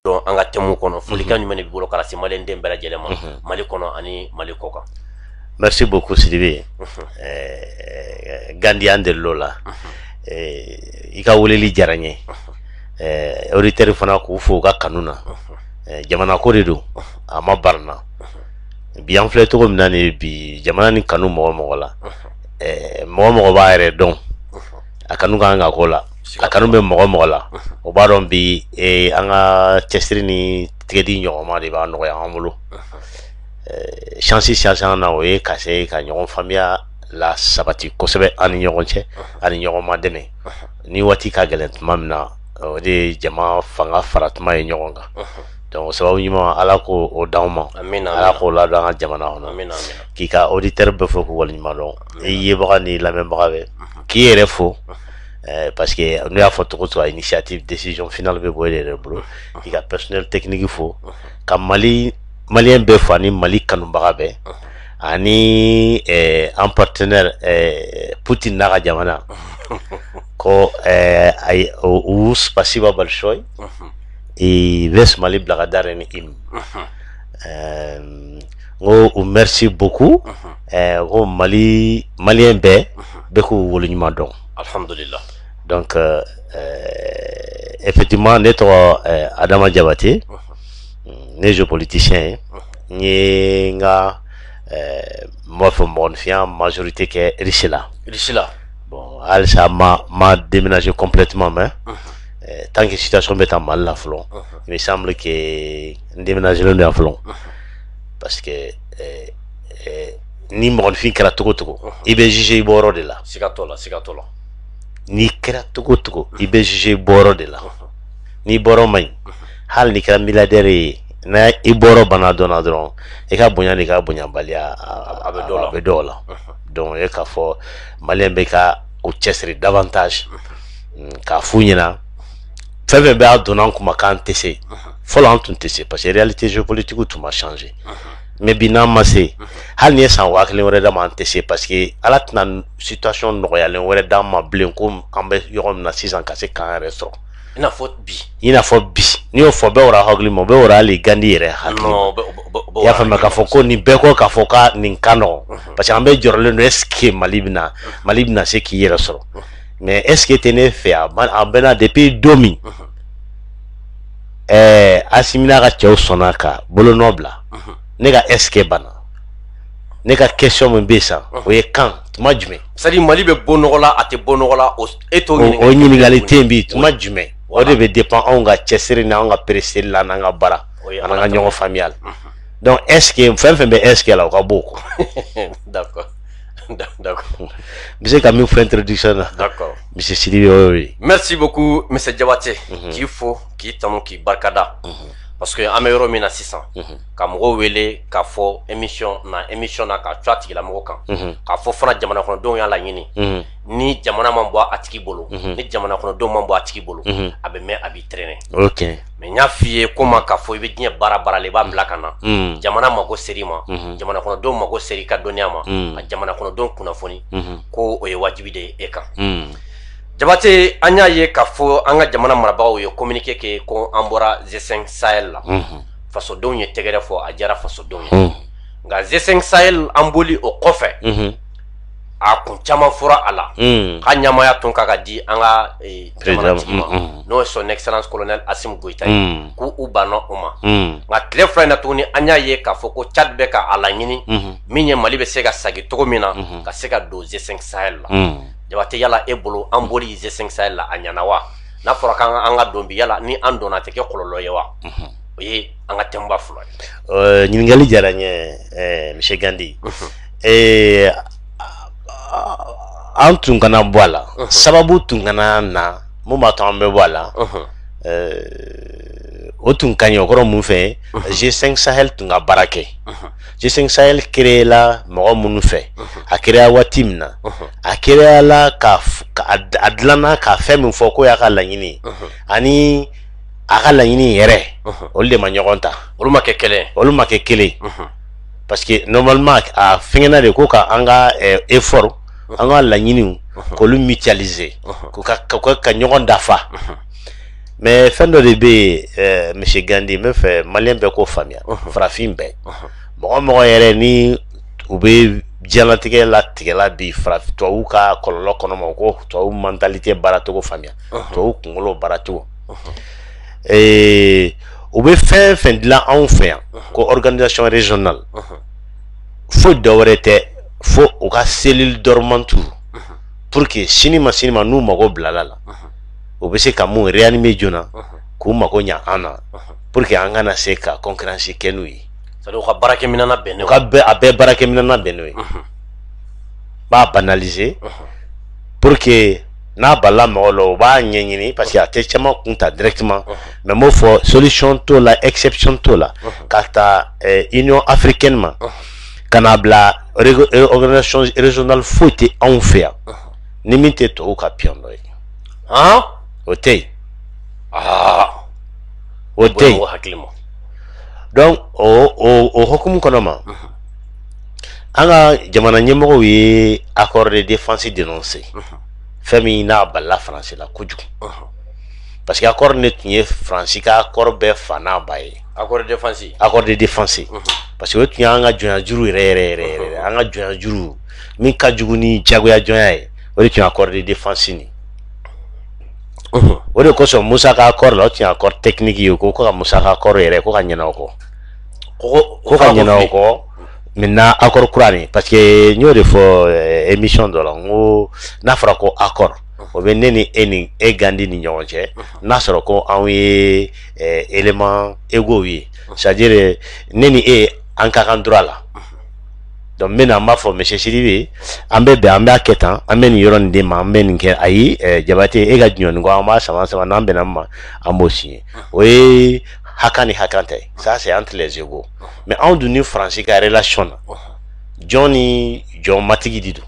donc an ka temu kono folikan jumɛn de b'i bolo ka lase maliyɛnden bɛɛ lajɛlen ma Mali kɔnɔ ani Mali kɔ kan. Merci beaucoup Sidibé. Gandi an delilo la i ka weleli diyara n ye auditeur fana k'u fo u ka kanu na jamana ko de don a ma barina bi an filɛ cogo min na ni bi jamana ni kanu mɔgɔ mɔgɔ la mɔgɔ mɔgɔ b'a yɛrɛ dɔn a kanu kan ka k'o la a kanu bɛ mɔgɔ mɔgɔ la o b'a dɔn bi an ka cɛsiri ni tigɛdi ɲɔgɔnma de b'a nɔgɔya an bolo chance na o ye ka se ka ɲɔgɔn faamuya la sabati kosɛbɛ an ni ɲɔgɔn cɛ ani ɲɔgɔn ma dɛmɛ ni waati ka gɛlɛn tuma min na o de jama fanga fara tuma ye ɲɔgɔn kan donc sababu ɲuman ala ko o d'anw ma ala k'o ladon an ka jamana kɔnɔ k'i ka auditeur bɛɛ fɔ k'u waleɲuman dɔn i yebaga ni lamɛnbaga bɛɛ k'i yɛrɛ fo parce que n'u y'a fɔ cogo cogo initiative décision finale bɛ bɔ e yɛrɛ bolo k'i ka personnel technique fo ka maliyɛn bɛɛ fo ani Mali kanubaga bɛɛ ani an partenaire Putin n'a ka jamana ko spasiba большое и весь Mali благодарен им ngo merci beaucoup ngo malien bɛɛ k'u waleɲuman dɔn alhamdulillah donc effectivement ne tɔgɔ Adama Jabate ne géopoliticien n ye n ka m'a fɔ mɔgɔninfinya majorité kɛ Russie la bon halisa ma déménager complètement mais tant que situation bɛ ta Mali la fɔlɔ il me semble que n déménager len don yan fɔlɔ parce que ni mɔgɔninfin kɛra togo togo i bɛ juger i bɔ yɔrɔ de la siga t'o la n'i kɛra togo togo i bɛ juger i bɔ yɔrɔ de la n'i bɔrɔ man ɲi hali n'i kɛra milliardaire ye n'a i bɔrɔ bana dɔnna dɔrɔn i ka bonya ni ka bonyabaliya a bɛ dɔw la donc e k'a fɔ maliyɛn bɛ ka o cɛsiri davantage k'a f'u ɲɛna fɛn fɛn bɛ a donna an kuma k'an tɛ se fɔlɔ an tun tɛ se parce que réalité géopolitique tun ma changer mais bi n'an ma se hali ni ye san 1000 wɛrɛ d'a ma an tɛ se parce que ala tɛna situation nɔgɔyalen wɛrɛ d'an ma bilen ko an bɛ yɔrɔ min na sisan ka se k'an yɛrɛ sɔrɔ i n'a fɔ bi n'i y'o fɔ bɛɛ wɔra hakili ma bɛɛ wɔra hali Gandi yɛrɛ hakili ma i y'a faamuya k'a fɔ ko nin bɛɛ kɔ k'a fɔ ka nin ka nɔgɔn parce que an bɛɛ jɔrɔlen don est-ce que Mali bɛna se k'i yɛrɛ sɔrɔ mais est-ce que tɛ ne fɛ a bɛna depuis don min Asimina ka cɛw sɔnna ka bolonɔ bila ne ka est-ce que banna ne ka question min bɛ san o ye kan tuma jumɛn c'est à dire Mali bɛ bɔ nɔgɔ la a tɛ bɔ nɔgɔ la e t'o ɲininka o ɲininkali tɛ yen bi tuma jumɛn o de bɛ dépend anw ka cɛsiri n'anw ka pereseli la n'an ka baara an ka ɲɔgɔn faamuya la donc est-ce que fɛn fɛn bɛ est-ce que la o ka bɔ o kɔ d'accord n bɛ se ka min fɔ introduction na d'accord monsieur Sidibé o y'o ye merci beaucoup monsieur Jabate k'i fo k'i tanu k'i barikada parce que an bɛ yɔrɔ min na sisan ka mɔgɔw wele k'a fɔ émission na ka co a tigilamɔgɔ kan k'a fɔ fana jamana kɔnɔdenw y'a laɲini ni jamana man bɔ a tigi bolo ni jamana kɔnɔdenw man bɔ a tigi bolo a bɛ mɛn a b'i traîner ok mais n y'a f'i ye komi k'a fɔ i bɛ diɲɛ baara la i b'a bila ka na jamana mago seri ma jamana kɔnɔdenw mago seri ka dɔnniya ma ka jamana kɔnɔdenw kunnafoni ko o ye wajibi de ye e kan Jabate an y'a ye k'a fɔ an ka jamana marabagaw ye communiqué kɛ ko an bɔra G5 Sahel la fasodenw ye tɛgɛrɛ fɔ a diyara fasodenw ye nka G5 Sahel an boli o kɔfɛ a kun caman fɔra a la ka ɲamaya tun ka di an ka jamanatigi ma n'o ye son excellence colonel Assimi Goïta ye k'u u banna o ma nka tile fila in na tuguni an y'a ye k'a fɔ ko Tchad bɛ ka a laɲini min ye Mali bɛ se ka sagi cogo min na ka se ka don G5 Sahel la Jabate yala e bolo an boli G5 Sahel la a ɲana wa n'a fɔra k'an ka don bi yala ni an donna tɛ kɛ kɔlɔlɔ ye wa o ye an ka thème ba fɔlɔ ye ɲininkali diyara n ye monsieur Gandi an tun kana bɔ a la sababu tun kana na mun b'a to an bɛ bɔ a la o tun ka ɲi o kɔrɔ mun fɛ G5 Sahel tun ka baara kɛ G5 Sahel créé la mɔgɔ minnu fɛ a créé waati min na a créé la a dilanna ka fɛn min fɔ ko y'a ka laɲini ani a ka laɲini yɛrɛ olu de ma ɲɔgɔn ta olu ma kɛ kelen parce que normalement a fɛngɛnna de ko ka an ka effort an ka laɲiniw k'olu mutualiser ka ɲɔgɔn dafa mais fɛn dɔ de bɛ monsieur Gandhi me fɛ maliyɛn bɛɛ k'o faamuya farafin bɛɛ mɔgɔ mɔgɔ yɛrɛ ni u bɛ diɲɛlatigɛ latigɛla bi farafin tubabu ka kɔlɔlɔ kɔnɔ ma ko tubabu mentalité baaracogo faamuya tubabu kunkolo baaracogo u bɛ fɛn fɛn dilan anw fɛ yan ko organisation régionale fo dɔwɛrɛ tɛ fo u ka cellule dormante pour que sini ma n'u mago bilala la u bɛ se ka mun réanimer joona k'u mago ɲa an na pour que an kana se ka concurrence kɛ n'u ye u ka baarakɛminɛn labɛn n'o ye a bɛɛ baarakɛminɛn labɛn n'o ye b'a banaliser pour que n'a bala mɔgɔ la u b'a ɲɛɲini parce que a tɛ caman kun ta directement mais m'o fɔ solution t'o la exception t'o la ka taa Union africaine ma ka na bila organisation régionale foyi tɛ anw fɛ yan ni min tɛ tubabu ka pion dɔ ye o tɛ yen o tɛ yen donc o hukumu kɔnɔ ma an ka jamana ɲɛmɔgɔw ye accord de défense dénoncé fɛn min n'a balila faransi la kojugu parce que accord ne tun ye faransi ka accord bɛɛ fa n'a ba ye accord de défense parce que o tun y'an ka jɔnya juru yɛrɛ an ka jɔnya juru min ka jugu ni jagoya jɔnya ye o de tun ye accord de défense nin o de kosɔn Musa ka accord la o tun ye accord technique ye ko ka Musa ka accord yɛrɛ ko ka ɲinɛ o kɔ ko ka ɲinɛ o kɔ maintenant accord kura nin parce que n y'o de fɔ émission dɔ la n ko n'a fɔra ko accord o bɛ ne ni e Gandhi ni ɲɔgɔn cɛ n'a sɔrɔ ko anw ye élément égaux ye c'est à dire ne ni e an ka kan droit la donc maintenant an b'a fɔ monsieur Sidibe an bɛ bɛn an b'a kɛ tan an bɛ nin yɔrɔ nin d'e ma an bɛ nin kɛ ayi Jabate e ka jɔn nin kɔ an b'a sama n'an bɛnna min ma an b'o signer o ye hakan ni hakan tɛ ça c'est entre les égaux mais anw dun ni faransi ka relation na jɔn ni jɔn matigi de don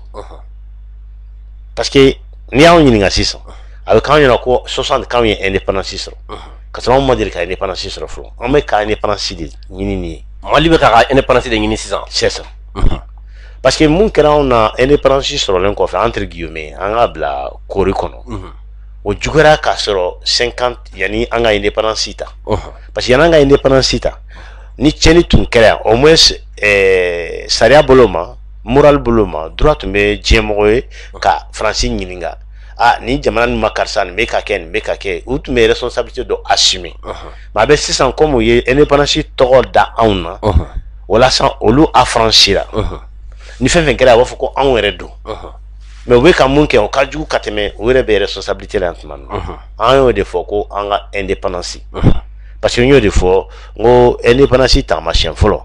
parce que n'i y'anw ɲininka sisan a bɛ k'anw ɲɛna ko 60 k'anw ye indépendance sɔrɔ ka sɔrɔ anw ma deli ka indépendance sɔrɔ fɔlɔ an bɛ ka indépendance de ɲini nin ye Mali bɛ ka indépendance de ɲini sisan c'est ça parce que mun kɛra anw na indépendance sɔrɔlen kɔfɛ entre guillemets an ka bila kori kɔnɔ o juguyara k'a sɔrɔ 50 yanni an ka indépendance ta parce que yanni an ka indépendance ta ni tiɲɛni tun kɛra yan au moins sariya bolo ma moral bolo ma droit tun bɛ diɲɛmɔgɔ ye ka faransi ɲininka ni jamana nin ma karisa nin bɛ ka kɛ nin bɛ ka kɛ u tun bɛ responsabilité dɔ assumer mais a bɛ sisan comme u ye indépendance tɔgɔ da anw na walasa olu affranchira ni fɛn fɛn kɛra a b'a fɔ ko anw yɛrɛ don mais u bɛ ka mun kɛ o ka jugu ka tɛmɛ u yɛrɛ bɛ responsabilité la yan tuma min an y'o de fɔ ko an ka indépendance parce que n y'o de fɔ n ko indépendance taamasiyɛn fɔlɔ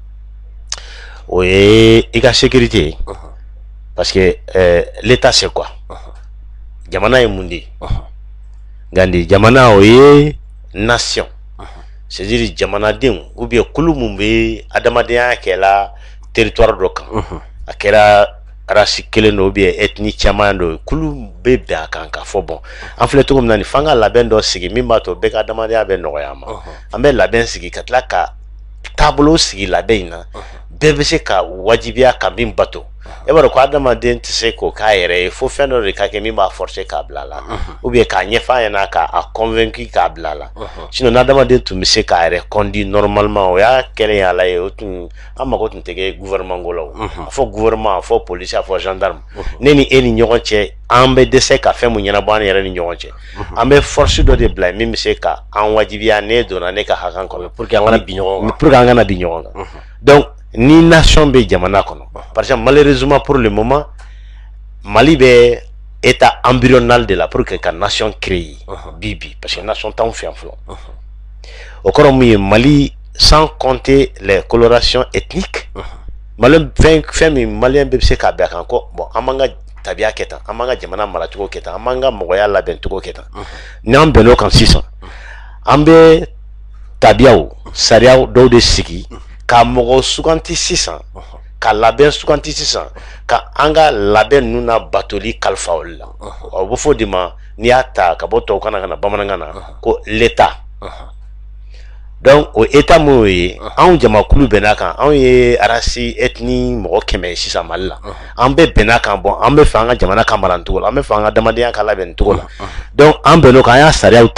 o ye i ka sécurité ye parce que l'état c'est quoi jamana ye mun de ye Gandhi jamana o ye nation c'est-à-dire jamanadenw ou bien kulu mun bɛ adamadenya kɛla territoire dɔ kan a kɛra race kelen dɔ ou bien ethnie caman dɔ kulu bɛ bɛn a kan k'a fɔ bon an filɛ cogo min na nin f'an ka labɛn dɔ sigi min b'a to bɛɛ ka adamadenya bɛ nɔgɔya an ma an bɛ labɛn sigi ka tila ka taabolo sigi labɛn in na bɛɛ bɛ se ka wajibiya ka min bato e b'a dɔn ko adamaden tɛ se k'o k'a yɛrɛ ye fo fɛn dɔ de ka kɛ min b'a forcer k'a bila a la ou bien k'a ɲɛfɔ a ɲɛna k'a convaincu k'a bila a la sinon n'adamaden tun bɛ se k'a yɛrɛ conduire normalement o y'a kɛlen y'a la ye o tun an mago tun tɛ kɛ gouvernement ko la o a fɔ gouvernement a fɔ police a fɔ gendarme ne ni e ni ɲɔgɔn cɛ an bɛ dɛsɛ ka fɛn mun ɲɛnabɔ an yɛrɛ ni ɲɔgɔn cɛ an bɛ force dɔ de bila min bɛ se ka an wajibiya ne donna ne ka hakan kɔnɔ pour que an kana bi ɲɔgɔn kan donc ni nation bɛ jamana kɔnɔ par exemple malheureusement pour le moment Mali bɛ état embryonal de la pour que ka nation créer bibi parce que nation t'anw fɛ yan fɔlɔ o kɔrɔ mun ye Mali sans compter les colorations ethniques Mali fɛn min maliyɛn bɛɛ bɛ se k'a bɛn a kan ko bon an b'an ka tabiya kɛ tan an b'an ka jamana maracogo kɛ tan an b'an ka mɔgɔya labɛn cogo kɛ tan n'an bɛnn'o kan sisan an bɛ tabiyaw sariyaw dɔw de sigi ka mɔgɔ suganti sisan ka labɛn suganti sisan ka an ka labɛn ninnu na batoli kalifa olu la o bɛ fɔ o de ma n'i y'a ta ka bɔ tubabukan na ka na bamanankan na ko l'état donc o état mun ye anw jamakulu bɛn'a kan anw ye race ethnie mɔgɔ 100 ye sisan Mali la an bɛɛ bɛn'a kan bon an bɛ fɛ an ka jamana ka mara nin cogo la an bɛ fɛ an ka adamadenya ka labɛn nin cogo la donc an bɛnn'o kan an y'a sariyaw ta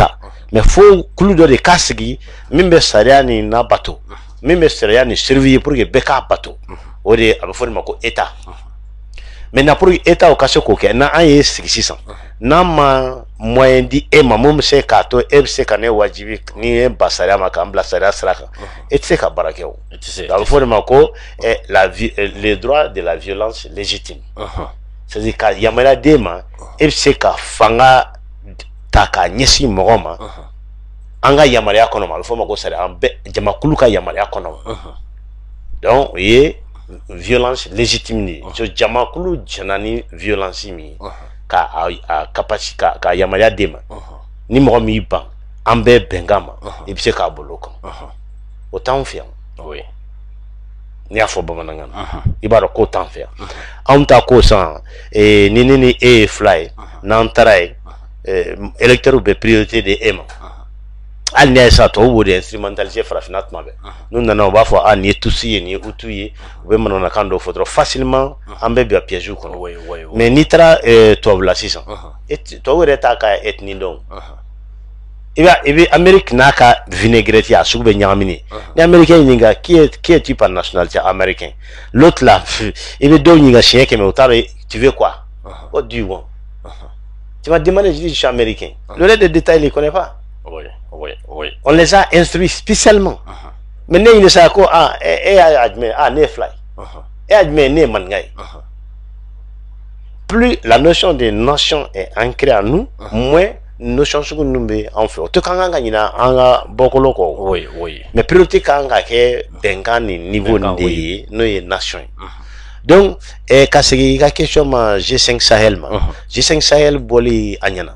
mais faut kulu dɔ de k'a sigi min bɛ sariya ni na bato min bɛ sariya ni surveiller pour que bɛɛ k'a bato o de a bɛ fɔ de ma ko état maintenant pour que état o ka se k'o kɛ n'an ye sigi sisan n'a ma moyen di e ma mun bɛ se k'a to e bɛ se ka ne wajibi ni ye ba sariya ma k'an bila sariya sira kan e tɛ se ka baara kɛ o a bɛ fɔ de ma ko les droits de la violence légitime c'est-à-dire ka yamaruya d'e ma e bɛ se ka fanga ta k'a ɲɛsin mɔgɔ ma an ka yamaruya kɔnɔ ma a bɛ fɔ o ma ko sariya an bɛɛ jamakulu ka yamaruya kɔnɔ ma donc o ye violence légitime de ye jamakulu jɛnna ni violence min ye ka capacité ka yamaruya d'e ma ni mɔgɔ min y'i ban an bɛɛ bɛnkan ma i bɛ se k'a bolo o kan o t'anw fɛ yan n'i y'a fɔ bamanankan na i b'a dɔn k'o t'an fɛ yan anw ta ko san ni ne ni e ye fila ye n'an taara ye électeurs bɛ priorité de e ma hali n'i y'a ye sa tɔw b'o de instrumentaliser farafinna tuma bɛɛ n'u nana u b'a fɔ nin ye tusi ye nin ye hutu ye u bɛ manamanakan dɔw fɔ dɔrɔn facilement an bɛ bila piège kɔnɔ mais n'i taara tubabula sisan tubabu yɛrɛ t'a ka ethnie dɔn i bɛ Amérique n'a ka vinaigrette a sugu bɛ ɲagaminen ni américain ɲininka qui es-tu par nationalité américain l'autre là i bɛ dɔw ɲininka siɲɛ 100 u t'a dɔn tu veux quoi what do you want tu m'as demandé je dis je suis américain le reste des détails il ne connaît pas. On les a instruits spécialement. Mais ne il sait quoi ne fly. Et admet ne mangay. Plus la notion de nation est ancrée en nous, moins notion sur nous en fait. Tout quand on gagne anga beaucoup loko. Mais priorité quand on gagne bengani niveau de nos nations. Donc quand c'est la question ma G5 Sahel ma G5 Sahel boli anyana.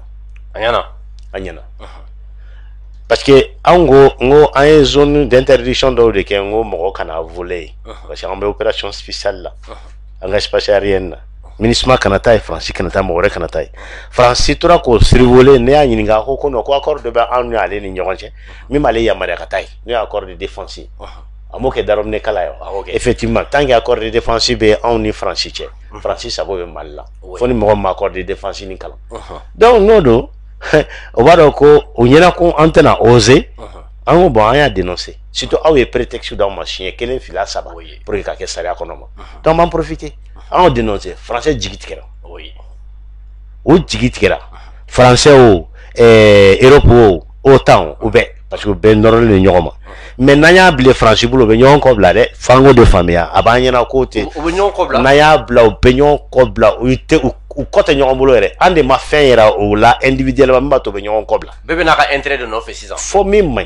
Parce que en une zone d'interdiction de que on kana voler parce qu'on a opération spéciale là en espace aérien ministre Canada et France Canada mo Canada France tora ko survoler ne ya nyinga ko no ko accord de ba anu ale ni nyonje mi male ya mare katai ni accord de défense amoke darom ne kala yo effectivement tant que accord de défense be en ni France ça vaut mal là foni mo accord de défense ni kala donc non on va donc on y en a qu'on antenne osé on va dénoncer surtout à est prétexte dans machine quel fila ça va pour que ça soit économe donc on profiter on dénoncer français jigitikera ou jigitikera français ou Europe autant ou ben parce que ben normal le nyoma mais naya blé français bulo be nyon ko bla de fango de famille abanya na côté naya bla benyon ko bla ou te ou côté nyon bulo ere ande ma fin era ou la individuellement mba to be nyon ko bla bebe na ka intérêt de 9 et 6 ans fo mi man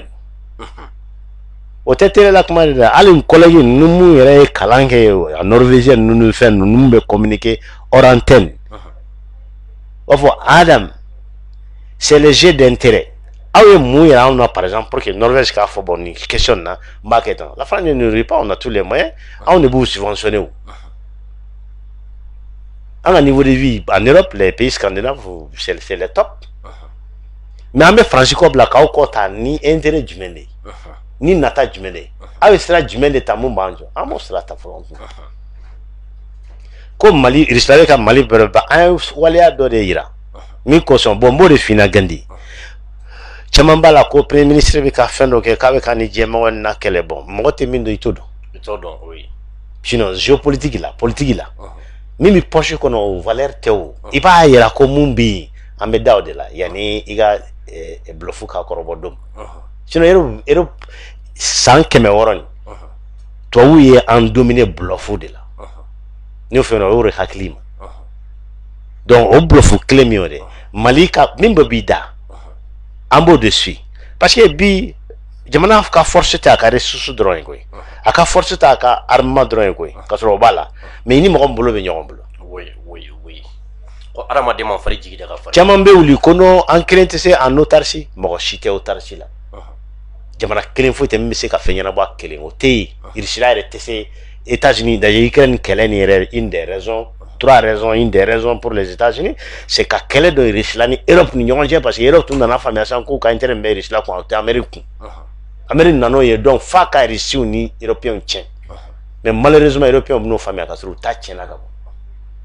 o tete la comment dire ali un collègue nous mu ere kalange en norvégien nous fait nous be communiquer hors antenne Adam c'est le jeu d'intérêt. On a par exemple pour que Norvège a fait bonne question là, la France ne nourrit pas, on a tous les moyens, on est beaucoup subventionné. À niveau de vie, en Europe, les pays scandinaves, c'est le top. Mais en Francisco Blacao, ni intérêt du monde, ni nata du monde. Avec cela, du monde est à mon banjo, à mon cela, ta frontière. Comme Mali, il s'est avec un Mali, un Walia d'Oreira. Mi caution, bon mot de fina Gandhi. Chamamba la ko premier ministre bi ka fendo ke ka be ka ni jema wonna kele bon mo te min do itodo oui sinon géopolitique la politique la mimi poche ko no valeur tew iba yera ko mumbi ambe dawde la yani iga blofu ka korobo dum sinon ero sans que me woron to wuye en dominer blofu de la ni fe no wore haklima donc o blofu klemiode malika mimba bida ambo dessus parce que bi jamana ka force ta ka ressource drone ko aka force ta ka armement drone ko ka so bala mais ni mo bolo be nyom bolo oui ko arama de man fari jigi daga fari jamam be wuli kono en crainte c'est en autarcie mo chité autarcie la jamana kelen fo te misi ka fenyana ba kelen o te irsila re tese États-Unis d'ailleurs Ukraine kelen est une des raisons une des raisons pour les États-Unis, c'est qu'à quelle de Rislani, Europe n'y a parce que l'Europe tout n'a pas fait un coup quand intérêt mais Risla quoi, c'est Amérique. Amérique n'en a donc fa qu'à Rissi ni Européen tient. Mais malheureusement Européens nos familles à sur ta tient là.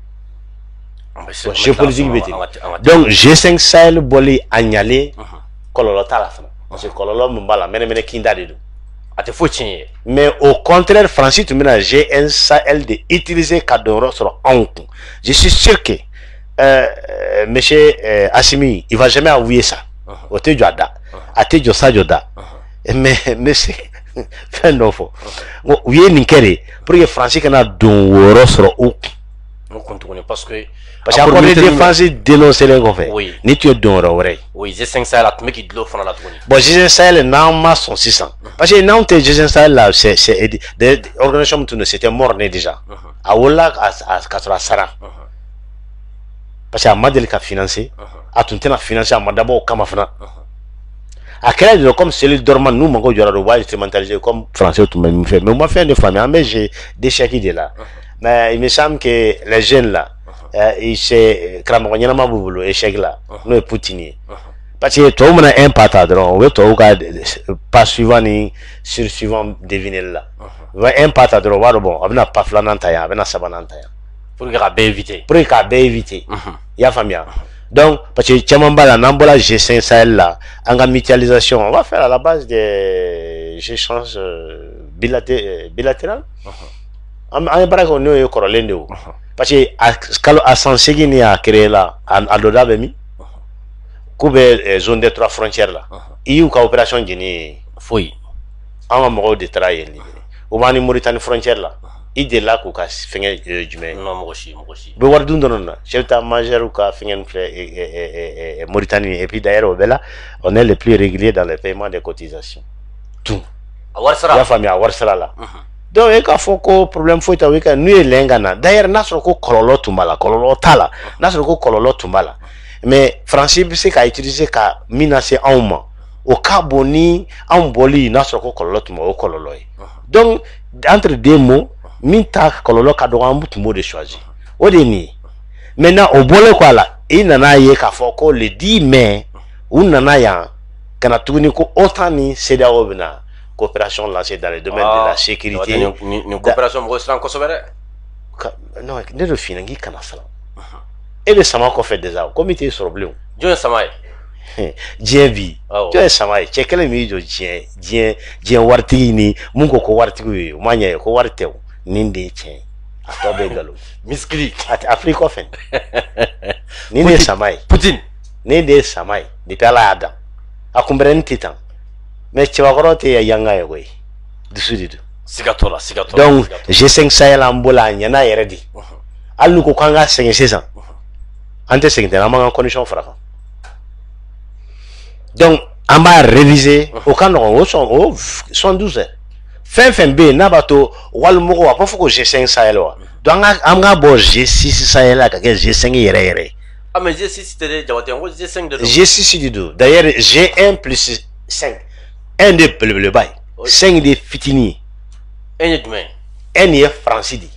Géopolitique bête. Donc G5 Sahel bolé agnalé, kɔlɔlɔ t'a la fana parce que kɔlɔlɔ min b'a la mɛnɛmɛnɛ kinda de don a tɛ foyi tiɲɛ ye mais au contraire Fransi tun bɛna G1 Sahel de utiliser ka dɔnyɔrɔ sɔrɔ anw kun je suis sûr que monsieur Assimi il va jamais avouer ça o tɛ jɔ a da a tɛ jɔ sa jɔ da mais c'est fɛn dɔ fɔ u ye nin kɛ de pour que Fransi kana don wɔɔrɔ sɔrɔ u kun tuguni parce que accord de défense dénoncé len kɔfɛ ni tu ye don wɛrɛ wɛrɛ ye oui G5 Sahel a tun bɛ k'i dulon fana la tuguni bon G5 Sahel n'an ma sɔn sisan parce que n'anw tɛ G5 Sahel la c'est des organisations min tun don c'était mort ne déjà a wolola ka sɔrɔ a sara parce que a ma deli ka financer a tun tɛna financer a ma dabɔ o kama fana a kɛra de comme celui dormant nous mago jɔra o b'a instrumentaliser comme français tun bɛ min fɛ mais u ma fɛn de faamuya an bɛ jeu d'échec de la mais il me semble que les jeunes là c'est karamɔgɔ ɲɛnama b'u bolo échec la n'o ye Poutine ye parce que tɔw mana un pas ta dɔrɔn o bɛ tɔw ka pas suivant ni sur suivant deviner la u bɛ un pas ta dɔrɔn o b'a dɔn bon a bɛna pas filanan ta yan a bɛna sabanan ta yan pour que k'a bɛɛ éviter pour que k'a bɛɛ éviter i y'a faamuya donc parce que caman b'a la n'an bɔra G5 Sahel la an ka mutualisation on va faire à la base des échanges bilatérales an ye baara kɛ n'o ye kɔrɔlen de o parce que a san segin ni a créé la a dɔ da bɛ min k'u bɛ zone des trois frontières la i y'u ka opération jeni foyi an ka mɔgɔw de taara yen o b'an ni Mauritanie frontière la i delila k'u ka fɛngɛ jumɛn non mɔgɔ si u bɛ wari dun dɔrɔn na chef d'état-major ka fɛngɛ filɛ Mauritanie et puis d'ailleurs o bɛɛ la on est les plus réguliers dans le paiement des cotisations tout a wari sara i y'a faamuya a wari sara la donc e k'a fɔ ko problème foyi t'a la n'u ye lɛn ka na d'ailleurs n'a sɔrɔ ko kɔlɔlɔ tun b'a la kɔlɔlɔ t'a la n'a sɔrɔ ko kɔlɔlɔ tun b'a la mais Fransi bɛ se ka utiliser ka min lase anw ma o ka bon ni anw bɔli n'a sɔrɔ ko kɔlɔlɔ tun b'a o kɔlɔlɔ ye donc entre deux mots min ta kɔlɔlɔ ka dɔgɔ an tun b'o de choisir o de ye nin ye maintenant o bɔlen kɔ a la i nana ye k'a fɔ ko le 10 mai u nana yan ka na tuguni ko OTAN ni CEDEAO bɛna coopération lancée dans le domaine de la sécurité. Une coopération mɔgɔ siran kosɛbɛ dɛ. Non, ne de fina ngi kana siran. E bɛ sama kɔfɛ déjà komi t'e sɔrɔ bilen. Jɔn ye sama ye? Diɲɛ bi. Jɔn ye sama ye? Cɛ kelen min y'i jɔ diɲɛ waritigi ni mun ko waritigi ye o ma ɲɛ ye ko wari tɛ o nin de ye tiɲɛ ye. A tɔ bɛ nkalon. Miskili. Afiriki kɔfɛ. Nin de ye sama ye. Poutine. Nin de ye sama ye depuis Ala y'a dan. A kunbɛnni tɛ tan. Mais cɛbakɔrɔ tɛ yanga ye koyi dusu de don siga t'o la donc G5 Sahel an bolo a ɲɛna yɛrɛ de hali n'u ko k'an ka sɛgɛn sisan an tɛ sɛgɛn tɛ an b'an ka condition fara kan donc an b'a réviser o ka nɔgɔn o 72 heures fɛn fɛn bɛ yen n'a b'a to walimɔgɔw a b'a fɔ ko G5 Sahel wa donc an ka bɔ G6 Sahel la ka kɛ G5 yɛrɛ yɛrɛ ah mais G6 tɛ de Jabate n ko G5 de don G6 de don d'ailleurs G1 plus 5 un de belebeleba ye 5 de fitini ye un ye jumɛn ye un ye Fransi de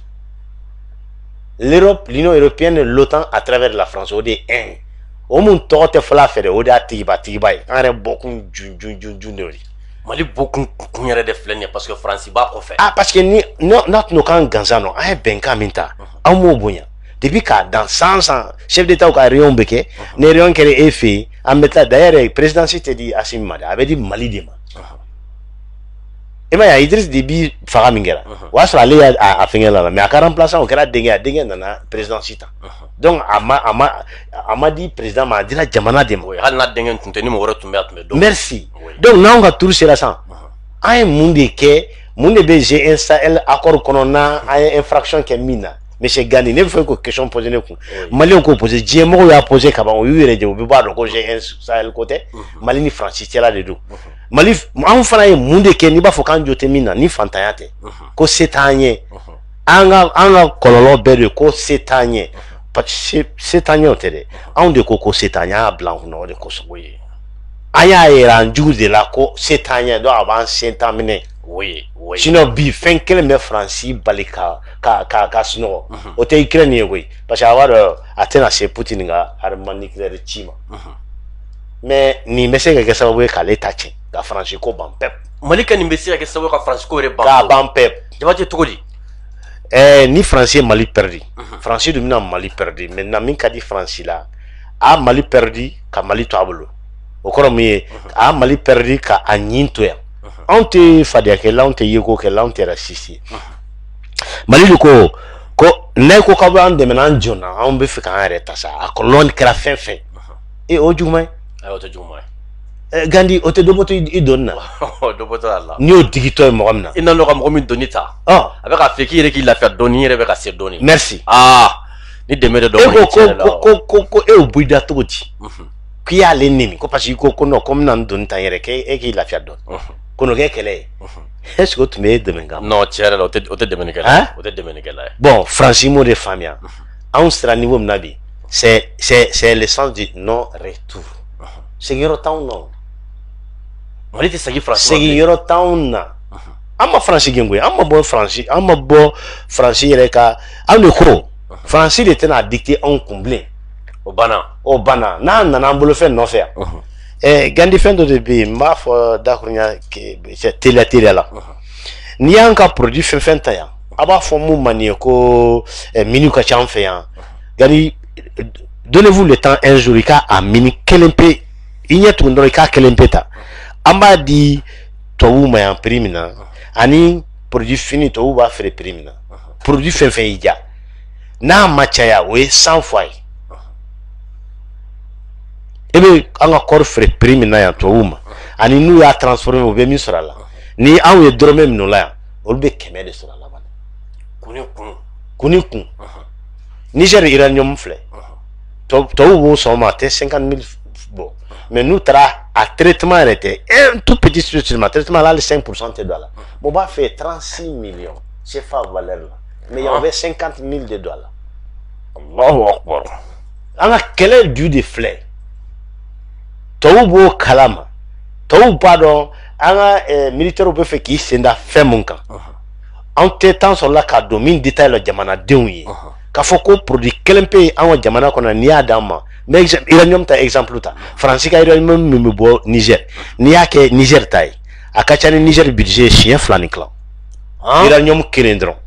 l'Europe l'Union européenne l'OTAN à travers la France o de ye un ye o mun tɔgɔ tɛ fɔlɔ a fɛ dɛ o de y'a tigiba ye an yɛrɛ bɔkun jun de o de Mali bɔkun kun yɛrɛ de filɛ nin ye parce que Fransi b'a kɔfɛ parce que n'a tun k'an gansan nɔ an ye bɛnkan min ta an m'o bonya depuis k'a dan san chef d'état ka réunion bɛ kɛ ni réunion kɛra e fɛ yen an bɛ taa d'ailleurs présidence tɛ di Assimi ma dɛ a bɛ di Mali de ma e ma ye Idriss Déby faga min kɛra o y'a sɔrɔ ale y'a fɛngɛ la mais a ka remplaçant o kɛra denkɛ a denkɛ nana présidence ta donc a ma di président ma a dira jamana de ma hali n'a denkɛ tun tɛ ni mɔgɔ wɛrɛ tun bɛ a tun bɛ dɔn merci donc n'anw ka turu sera san an ye mun de kɛ mun de bɛ G1 Sahel accord kɔnɔ n'an ye infraction kɛ min na monsieur Gani ne bɛ fɛ ko question poser ne kun Malien ko poser diɲɛ mɔgɔw y'a poser kaban o y'u yɛrɛ jɛ u bɛ b'a dɔn ko G1 Sahel ko tɛ Mali ni Fransi cɛla de don Mali anw fana ye mun de kɛ n'i b'a fɔ k'an jo tɛ min na ni fantanya tɛ ko se t'an ye an ka kɔlɔlɔ bɛɛ de ko se t'an ye parce que se t'an ye o tɛ dɛ anw de ko se t'an ye an y'a bila an kunna o de kosɔn an y'a yɛrɛ an jugu de la ko se t'an ye donc a b'an sen tan minɛ sinon bi fɛn kelen bɛ Fransi bali ka sunɔgɔ o tɛ Ukraine ye koyi parce que a b'a dɔn a tɛna se Poutine ka armement nucléaire ci ma mais nin bɛ se ka kɛ sababu ye k'ale ta tiɲɛ ka Fransi ko ban pep Mali ka nin bɛ se ka kɛ sababu ye ka Fransi ko yɛrɛ ban k'a ban pep Jabate cogo di ni Fransi ye Mali perdu Fransi dun bɛna Mali perdu maintenant min ka di Fransi la a Mali perdu ka Mali to a bolo o kɔrɔ mun ye a Mali perdre ka a ɲin to yan anw tɛ fadiyakɛla anw tɛ yeko kɛla anw tɛ raciste ye Mali de ko n'a ko k'aw b'an dɛmɛ n'an jɔnna anw bɛ fɛ k'an yɛrɛ ta sa a kɔlɔlɔ kɛra fɛn fɛn o juguman ye o tɛ juguman ye Gandhi o tɛ dɔ bɔtɔ i dɔnni na dɔ bɔtɔ a la n'i y'o digitɔ ye mɔgɔ min na i na ka mɔgɔ min dɔnni ta a bɛ k'a fɛ k'i yɛrɛ k'i lafiya dɔɔni i yɛrɛ bɛ ka se dɔɔni merci ni dɛmɛ de dɔ ko e y'o bɔ i da cogo di k'i y'ale nɛni ko parce que ko non ko n bɛna n dɔnni ta n yɛrɛ k'e k'i lafiya dɔɔni ko n'o kɛ kɛlɛ ye est ce que o tun bɛ e dɛmɛ kan non tiɲɛ yɛrɛ la o tɛ dɛmɛnikɛla ye o tɛ dɛmɛnikɛla ye bon Francis m'o de faamuya anw sera niveau min na bi c'est le sens du non retour segiyɔrɔ t'anw na Mali tɛ segin Faransi segiyɔrɔ t'anw na an ma Faransi gɛn koyi an ma bɔ Faransi yɛrɛ ka anw de ko Faransi de tɛna dicter anw kun bilen o banna n'a nana an bolofɛn nɔfɛ yan Gandhi fɛn dɔ de bɛ yen n b'a fɔ dakurunya teliya la n'i y'an ka produit fɛn fɛn ta yan a b'a fɔ mun man nin ye ko mini ka ca an fɛ yan Gandhi donnez-vous le temps un jour i ka a mini kelen pe i ɲɛ tugun dɔrɔn i k'a kelen pe ta an b'a di tubabuw ma yan prix min na ani produit fini tubabuw b'a feere prix min na produit fɛn fɛn y'i diya n'a ma caya o ye 100 fois ye e bɛ an ka kɔɔri feere prix min na yan tubabuw ma ani n'u y'a transformer o bɛ min sɔrɔ a la ni anw ye dɔrɔmɛ min o la yan olu bɛ 100 de sɔrɔ a la kun ni kun Niger uranium filɛ tubabuw b'o sɔn ma a tɛ 50 000 bɔ mais n'u taara a traitement yɛrɛ tɛ un tout petit traitement la hali 5% tɛ don a la bon b'a fɛ 36 millions CFA valeur la mais il y avait 50 000 de don a la Allahu akbar an ka kɛlɛ ju de filɛ tubabuw b'o kalama tubabuw b'a dɔn an ka militaires bɛ fɛ k'i sen da fɛn mun kan anw tɛ temps sɔrɔla k'a dɔn min détail la jamanadenw ye k'a fɔ ko produit kelen pe an ka jamana kɔnɔ n'i y'a d'an ma mais uranium ta exemple ta Faransi ka uranium min bɛ bɔ Niger n'i y'a kɛ Niger ta ye a ka ca ni Niger budget siɲɛ 2 ni tila uranium kelen dɔrɔn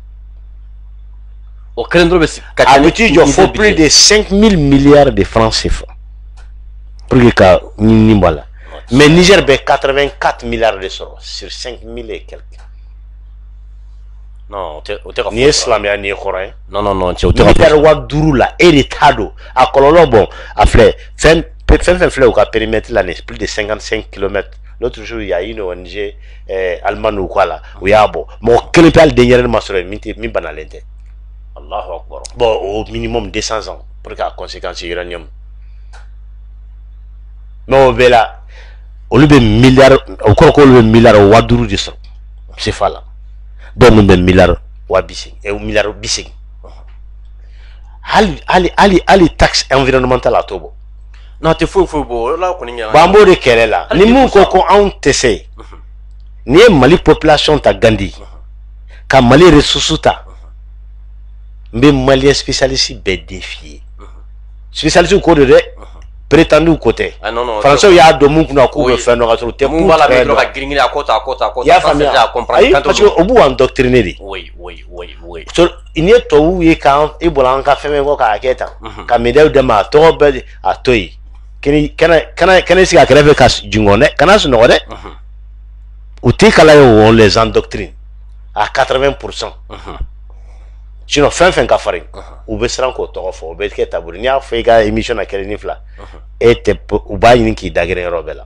o kelen dɔrɔn bɛ a bɛ t'i jɔ fo plus de 5 000 milliards de francs CFA pour que ka ɲinini bɔ a la mais Niger bɛ 84 milliards de sɔrɔ sur 5 000 et quelques. non o tɛ ka ni ye silamɛya ni ye hɔrɔn ye non cɛ o tɛ ka militaire wa 5 la e de t'a dɔn a kɔlɔlɔ bon a filɛ fɛn filɛ u ka périmètre la ni plus de 55 km l'autre jour il y a une ONG Allemagne ou quoi là u y'a bɔ mɔgɔ kelen pe hali denyɛrɛni ma sɔrɔ min banalen tɛ Allahu akbar bon au minimum 200 ans pour que a conséquence uranium mais o bɛɛ la olu bɛ milliard o kɔrɔ ko olu bɛ milliard 5 de sɔrɔ CFA la dɔw min bɛ milliard 80 milliard 80 hali taxe environnementale a t'o bɔ non tɛ foyi bɔ o la kɔni ɲɛna bon an b'o de kɛlɛ la ni mun ko anw tɛ se n'i ye Mali population ta Gandhi ka Mali ressources ta n bɛ Malien spécialiste bɛɛ défier spécialiste ko de dɛ prétendu ko tɛ français y'a dɔn mun kunna k'u bɛ fɛn dɔ ka sɔrɔ u tɛ mun b'a la bɛ dɔrɔn ka girin-girin a ko ta i y'a faamuya ayi parce que o b'u endoctriner de oui n'i ye tubabuw ye k'an i bɔra an ka fɛn fɛn kɔ k'a kɛ tan ka médaille d'a ma a tɔgɔ bɛɛ a to yen kana sigi a kɛrɛfɛ ka jungɔ dɛ kana sunɔgɔ dɛ u t'i kala ye on les endoctrine à 80%. Sinon fɛn fɛn ka farin u bɛ siran k'o tɔgɔ fɔ o bɛ kɛ taburi n'i y'a fɔ i ka émission na 1 ni 2 e tɛ u b'a ɲini k'i dagɛrɛ yɔrɔ bɛɛ la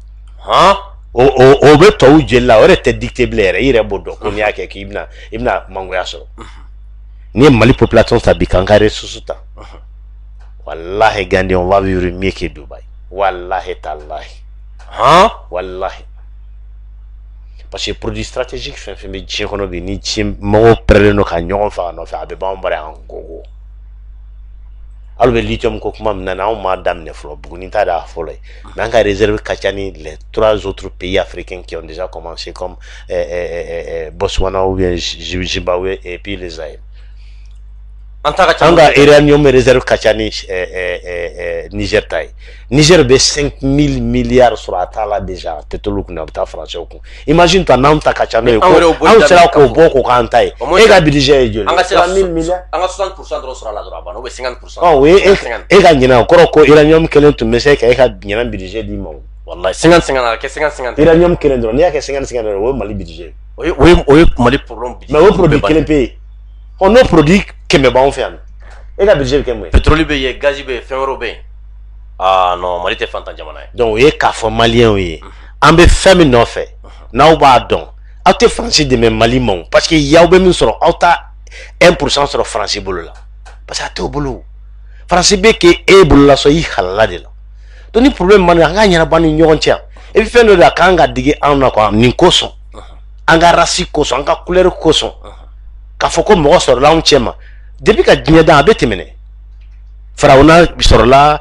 o bɛ tɔw jeli la o yɛrɛ tɛ dicté bilen yɛrɛ i yɛrɛ b'o dɔn ko n'i y'a kɛ k'i bɛna mangoya sɔrɔ n'i ye Mali population ta bi k'an ka ressources ta wallahi Gandhi on va vivre mieux que Dubaï wallahi tallahi wallahi parce que produit stratégique fɛn fɛn bɛ diɲɛ kɔnɔ bi ni diɲɛ mɔgɔw pɛrɛlen don ka ɲɔgɔn faga nɔfɛ a bɛ b'anw bara yan gogo hali bɛ lithium ko kuma min na anw m'a daminɛ fɔlɔ Buguni t'a da fɔlɔ ye mais an ka réserve ka ca ni les 3 autres pays africains qui ont déjà commencé comme Botswana ou bien Zimbabwe et puis les Zaïre an ka uranium réserve ka ca ni Niger ta ye Niger bɛ 5 000 milliards sɔrɔ a t'a la déjà a tɛ t'olu kunna a bɛ taa Français kun imagine toi n'anw ta ka ca n'o ye ko anw sera k'o bɔ k'o k'an ta ye e ka budget ye joli 3 000 milliards an ka 60% dɔrɔn sɔrɔ a la dɔrɔn a banna ou bien 50%. o ye e ka ɲinɛ o kɔrɔ ko uranium kelen tun bɛ se ka e ka ɲinɛ budget d'i ma o Wallahi 50-50 ala kɛ 50-50 uranium kelen dɔrɔn n'i y'a kɛ 50-50 o ye Mali budget o ye Mali problème budget mais o produit kelen pe yen n'o produit 100 b'anw fɛ yan e ka budget bɛ kɛ mun ye pétrole bɛ yen gaz bɛ yen fɛn wɛrɛw bɛ yen ah non Mali tɛ fantan jamana ye donc o ye k'a fɔ maliyɛnw ye an bɛ fɛn min nɔfɛ n'aw b'a dɔn aw tɛ Faransi dɛmɛ Mali ma parce que y'aw bɛ min sɔrɔ aw ta 1% sɔrɔ Faransi bolo la parce que a t'o bolo Faransi bɛ kɛ e bolo la sɔn i halala de la donc ni problème man an ka ɲɛnabɔ ni ɲɔgɔn cɛ et puis fɛn dɔ de a kan ka digi anw na quoi nin kosɔn an ka race kosɔn an ka couleur kosɔn k'a fɔ ko mɔgɔ sɔrɔla anw cɛ ma depuis ka diɲɛ dan a bɛ tɛmɛnɛ Firawuna sɔrɔla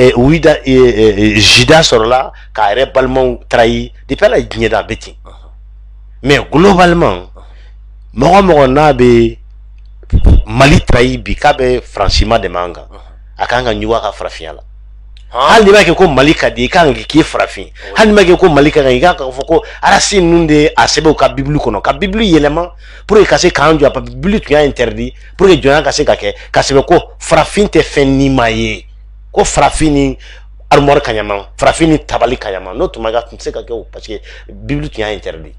Jida sɔrɔla k'a yɛrɛ balimaw trahir depuis ala ye diɲɛ dan a bɛ ten mais globalement mɔgɔ mɔgɔ n'a bɛ Mali trahir bi k'a bɛ Faransi ma dɛmɛ an kan a kan ka ɲugu a ka farafinya la hali n'i b'a kɛ ko Mali ka di i kan ka k'i farafin hali n'i b'a kɛ ko Mali ka kan i kan ka fɔ ko arasi ninnu de a sɛbɛn u ka Bible kɔnɔ ka Bible yɛlɛma pour que ka se k'an jɔ parce que Bible tun y'a interdit pour que jɔnya ka se ka kɛ ka sɛbɛn ko farafin tɛ fɛn ni ma ye ko farafin ni armoire ka ɲama farafin ni tabali ka ɲama n'o tun ma kɛ a tun tɛ se ka kɛ o parce que Bible tun y'a interdit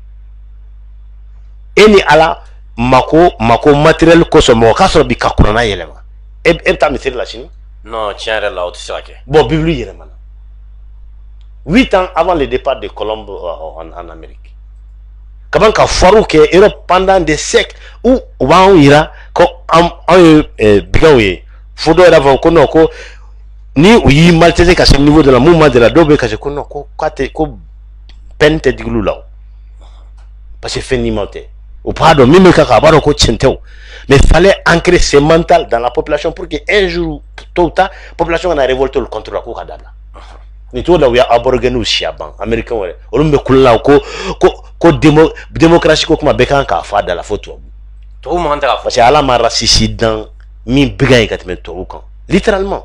e ni ala mako matériel kosɔn mɔgɔ k'a sɔrɔ bi ka kuranna yɛlɛma e bɛ taa misiri la sini non tiɲɛ yɛrɛ la o tɛ se ka kɛ bon Bible yɛlɛmana 8 ans avant le départ de Colombe en Amérique kaban ka foirew kɛ Europe pendant des siècles où u b'anw yira ko anw ye bigaw ye fo dɔw yɛrɛ fɔ ko non ko ni u y'i maltraité ka se niveau de la mun ma de la dɔw bɛ ka se ko non ko peine tɛ digiliw la parce que fɛn nimaw tɛ o b'a dɔn min bɛ ka kan a b'a dɔn ko tiɲɛ tɛ o mais fallait ancrer ce mental dans la population pour que un jour tôt ou tard population kana révolter contre la ko ka dabila ni to la u y'a aborigènew siya ban américain wɛrɛ olu bɛ kulela ko démocratie ko kuma bɛɛ kan k'a fɔ a da la fo tubabu man kan tɛ ka fɔ parce que ala ma raciste dan min bɛ ka ye ka tɛmɛ tubabu kan littéralement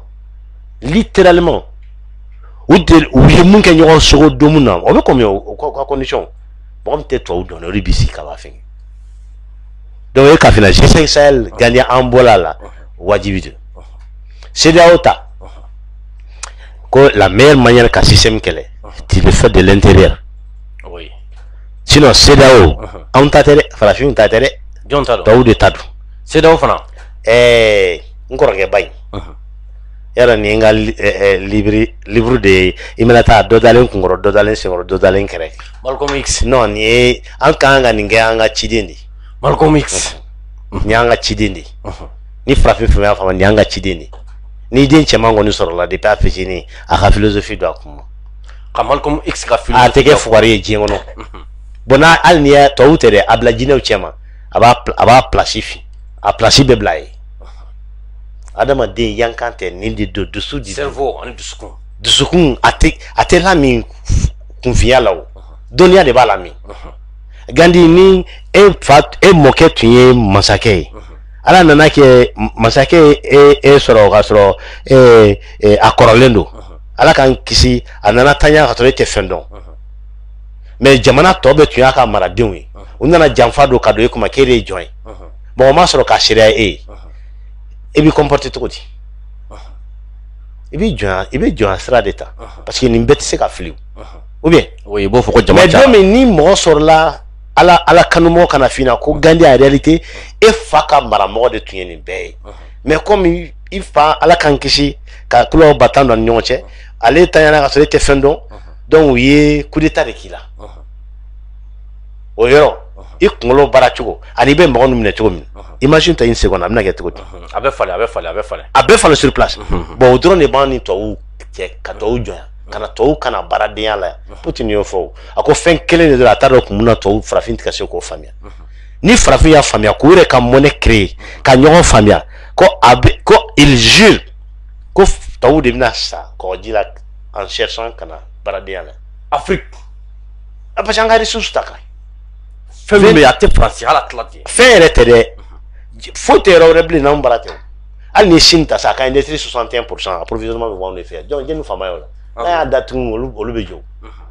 u ye mun kɛ ɲɔgɔn sogo don mun na o bɛ combien o ka condition mɔgɔ min tɛ tubabu dɔn olu b'i sigi ka b'a fɛngɛ donc e ka fina G5 Sahel gagné an bɔla la wajibi de CEDEAO ta ko la meilleure manière ka système kɛlɛ tu le fais de l'intérieur oui sinon CEDEAO anw ta tɛ dɛ farafinw ta tɛ dɛ jɔn ta dɔn tubabu de ta don CEDEAO fana n kɔrɔkɛ ba in yala nin ka livre de ye i mana taa dɔ dalen kunkɔrɔ dɔ dalen senkɔrɔ dɔ dalen kɛrɛ Malcolm X non nin ye an kan ka nin kɛ an ka ciden de Malcolm X nin y'an ka ciden de ni farafin fɛn y'a faamu nin y'an ka ciden de ni den cɛman kɔni sɔrɔla depuis a fitinin a ka philosophie don a kun ka Malcolm X ka philosophie a tɛ kɛ fugari ye diɲɛ kɔnɔ bon n'a hali ni y'a tubabu tɛ dɛ a bila jinɛw cɛ ma a b'a place fin a place bɛ bila ye adamaden yankan tɛ nin de don dusu de cerveau ani dusukun a tɛ lamin kunfinya la o dɔnniya de b'a lamin Gandhi ni e mɔkɛ tun ye masakɛ ye ala nana kɛ masakɛ e sɔrɔ ka sɔrɔ a kɔrɔlen don ala k'an kisi a nana tanya ka sɔrɔ e tɛ fɛn dɔn mais jamana tɔ bɛɛ tun y'a ka maradenw ye u nana janfa don ka don e kuma k'e de ye jɔn ye mɔgɔ ma sɔrɔ k'a sariya e ye e b'i comporter cogo di i bɛ jɔnya sira de ta parce que nin bɛɛ tɛ se ka fili ou bien oui i b'o fɔ ko jama mais don min ni mɔgɔ sɔrɔla ala kanumɔgɔ kana f'i na ko Gandhi en réalité e fa ka maramɔgɔ de tun ye nin bɛɛ ye mais comme i fa ala k'an kisi ka kulaw ba tan don ni ɲɔgɔn cɛ ale tanyana ka sɔrɔ e tɛ fɛn dɔn donc u ye coup d'état de k'i la o yɔrɔ i kunkolo baara cogo ani i bɛ mɔgɔ ninnu minɛ cogo min imagine ta une seconde a bɛna kɛ cogo di a bɛ falen sur place bon o dɔrɔn de b'an ni tubabuw cɛ ka tubabuw jɔnya kana tubabuw kana baaradenya la Poutine y'o fɔ a ko fɛn kelen de don a t'a dɔn kun mun na tubabu farafin tɛ ka se k'o faamuya ni farafin y'a faamuya k'u yɛrɛ ka monnaie créer ka ɲɔgɔn faamuya ko il jure ko tubabuw de bɛna sa kɔgɔji la en cherchant kana baaradenya la Afrique parce que an ka ressource ta kan fɛn min bɛ yen a tɛ Faransi hali a tila ten fɛn yɛrɛ tɛ dɛ foyi tɛ yɔrɔ wɛrɛ bilen n'anw baara tɛ hali ni Chine ta sa a ka industrie 61% approvisionnement bɛ bɔ anw de fɛ yan jɔn faama y'o la n'a y'a datugu olu bɛ jɔ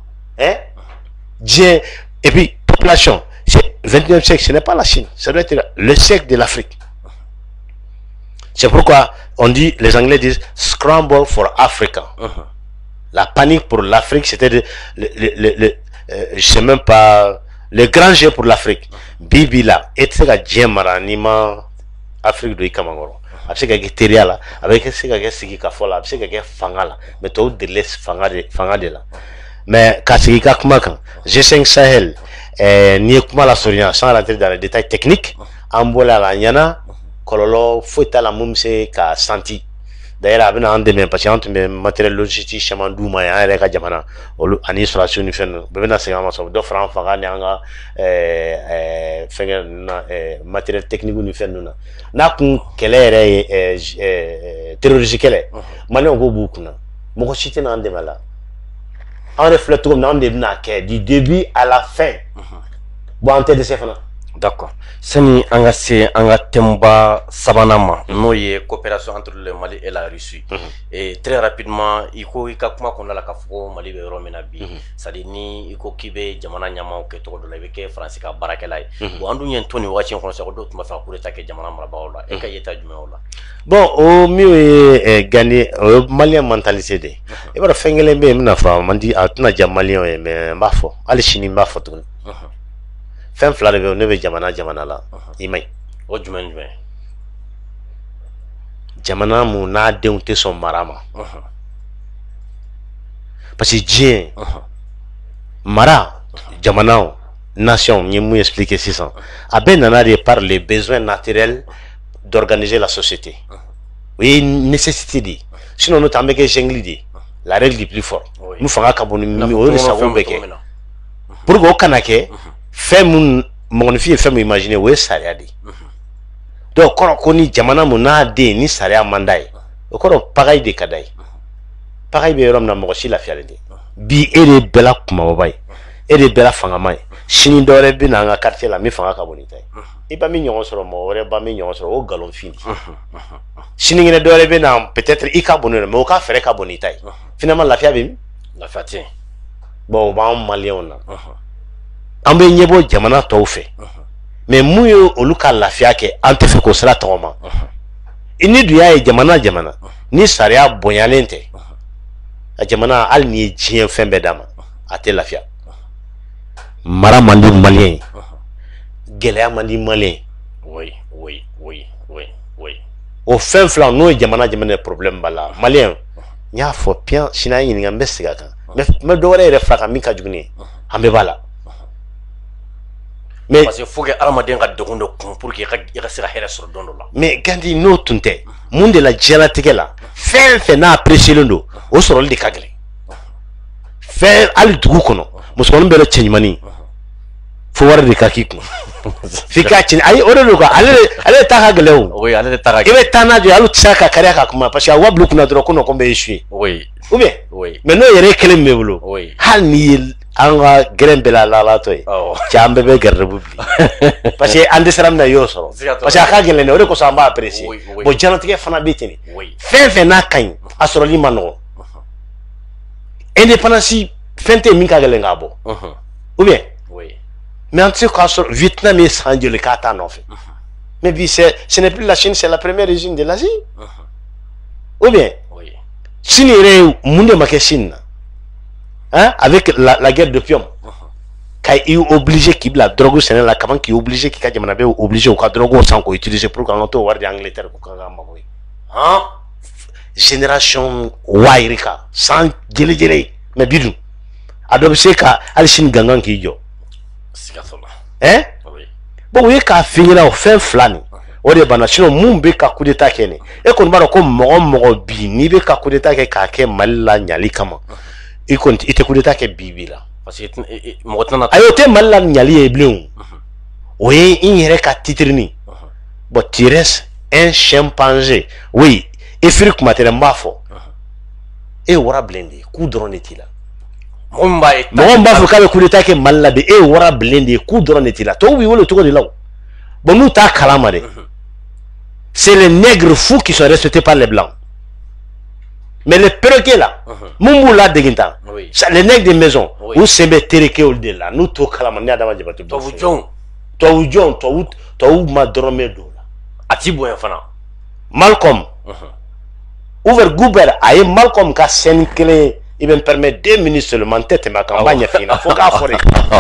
diɲɛ et puis population c'est 21e siècle ce n'est pas la Chine ça doit être le siècle de l'Afrique c'est pourquoi on dit les Anglais disent scramble for Africa La panique pour l'Afrique, c'était je sais même pas, le grand jeu pour l'Afrique. Bibi là, et c'est que Djemara, Nima, Afrique de Ikamangoro. Après que Teria là, avec ce que Sigi Kafola, après que Fangala, mais tout de l'Est Fangade là. Mais Kasigi Kakmakan, G5 Sahel, Niekuma la Soria, sans rentrer dans les détails techniques, Ambola la Yana, Kololo, Foueta la Mumse, Ka Santi. D'ailleurs, avec un demain, parce que le matériel logistique, Chamandou, Maya, Reka Jamana, Ani Solation, Bena Segama, 2 francs, Fagana, matériel technique, nous faisons. N'a qu'elle est terroristique, Manu go beaucoup. Mon chité n'a pas là. On reflète comme dans des du début à la fin. Bon, en tête de ces fans. D'accord. Sani anga temba sabanama no ye coopération entre le Mali et la Russie. Et très rapidement iko ikakuma konna la kafo Mali be romena bi sadi ni iko kibe jamana nyama o ke to do la beke France ka barakela bo andu nyen toni wachi ko so do tuma fa pour attaquer jamana maraba wala e ka yeta jume wala. Bon au mieux gagner Malien mentalité de e bara fengele be mina fa mandi atuna jamalien mais mbafo ali chini mbafo to fɛn fila de bɛ ne bɛ jamana la i ma ɲi o jumɛn jamana mun n'a denw tɛ sɔn mara ma parce que diɲɛ mara jamana nation n ye mun expliquer sisan a bɛɛ nana de par les besoins naturels d'organiser la société o ye nécessité de ye sinon n'o tɛ an bɛ kɛ jungle de ye la règle du plus fort n'u fanga ka bon ni o de sago bɛ kɛ pour que o kana kɛ fɛn mun mɔgɔninfin ye fɛn mun imaginer o ye sariya de donc kɔrɔ ko ni jamana mun n'a den ni sariya man d'a ye o kɔrɔ pagaille de ka d'a ye pagaille bɛ yɔrɔ min na mɔgɔ si lafiyalen tɛ bi e de bɛɛ la kumababa ye e de bɛɛ la fangama ye sini dɔ wɛrɛ bɛ na an ka quartier la min fanga ka bon ni ta ye i ba min ɲɔgɔn sɔrɔ mɔgɔ wɛrɛ ba min ɲɔgɔn sɔrɔ o galonfin de sinikɛnɛ dɔ wɛrɛ bɛ na peut-être i ka bon ne mais o ka fɛrɛ ka bon ni ta ye finalement lafiya bɛ min lafiya tɛ bon o b'an maliyɛnw na an bɛ ɲɛbɔ jamana tɔw fɛ mais mun ye olu ka lafiya kɛ an tɛ fɛ k'o sira tɔgɔma ni dun y'a ye jamana ni sariya bonyalen tɛ a jamana hali ni ye diɲɛ fɛn bɛɛ d'a ma a tɛ lafiya mara man di maliyɛn ye gɛlɛya man di maliyɛn ye o fɛn fila n'o ye jamana ye problème b'a la maliyɛn n y'a fɔ piyan sini an ye ɲininka n bɛ segin a kan n bɛ dɔ wɛrɛ yɛrɛ fara kan min ka jugu ni ye an bɛɛ b'a la. Mais parce que faut que Aramaden ka degun de kun pour que i ka se ka hɛrɛ sɔrɔ don dɔ la mais Gandi n'o tun tɛ mun de la diɲɛlatigɛ la fɛn fɛn n'a apprécié don o sɔrɔli de ka gɛlɛn fɛn hali dugu kɔnɔ musomanin bɛɛ cɛ ɲumanin fo wari de ka k'i kun f'i k'a cɛn ayi o de don quoi ale de ta ka gɛlɛn o oui ale de ta ka i bɛ taa n'a jɔ hali tɛ se ka kariya ka kuma parce que a wa bila kunna dɔrɔn ko non ko n bɛ échouer oui ou bien mais n'o yɛrɛ kelen min bɛ bolo hali n'i ye an ka gɛrɛn bɛɛ la lalatɔ ye cɛ an bɛɛ bɛ gɛrɛbu bi parce que an dɛsɛra min na i y'o sɔrɔ parce que a ka gɛlɛn dɛ o de kosɔn an b'a apprécier bon diɲɛlatigɛ fana bɛ ten fɛn fɛn n'a ka ɲi a sɔrɔli man nɔgɔn indépendance fɛn tɛ yen min ka gɛlɛn k'a bɔ ou bien mais an tɛ se k'a sɔrɔ Vietnam ye san joli k'a t'a nɔfɛ mais bi ce n'est plus la Chine c'est la première usine de l'Asie ou bien Chine yɛrɛ mun de ma kɛ Chine na hein, avec la guerre de Piom, quand il est obligé qu'il la drogue au Sénégal, quand il est obligé qu'il est obligé au drogue sans qu'on utilise pour qu'on ait voir d'Angleterre pour qu'on ait hein, génération Wairika sans délai mais bidou, adopté qu'à Alchine Gangan qui yo, hein, bon oui qu'à finir au fin flani. O de bana sinon mun bɛ ka coup d'état kɛ nin e kɔni b'a dɔn ko mɔgɔ mɔgɔ bi n'i bɛ ka coup d'état kɛ k'a kɛ Mali la ɲali kama i kɔni i tɛ coup d'état kɛ bi la parce que mɔgɔ tɛna ayi o tɛ Mali la ɲali ye bilen o ye n yɛrɛ ka titrini bon tu restes un chimpanzé oui efiri kuma tɛ n b'a fɔ e ye wara bilen de ye ku dɔrɔn de t'i la mɔgɔ min b'a fɔ k'a bɛ coup d'état kɛ Mali la bi e ye wara bilen de ye ku dɔrɔn de t'i la tɔw b'i wele cogo de la o bon n'u t'a kalama de c'est les nègres fous qui sont respectés par les blancs. Mais les perroquets là, Mumbu là deginta, les nègres des maisons, où c'est mes tereke ou de là, nous tout calamani à Dama Djibati. Toi ou ma dormé d'eau là. Atibo fana. Malcolm. Ouvert Gouber, aïe Malcolm ka sen kele il me permet 2 minutes seulement tête ma campagne fina faut qu'a forêt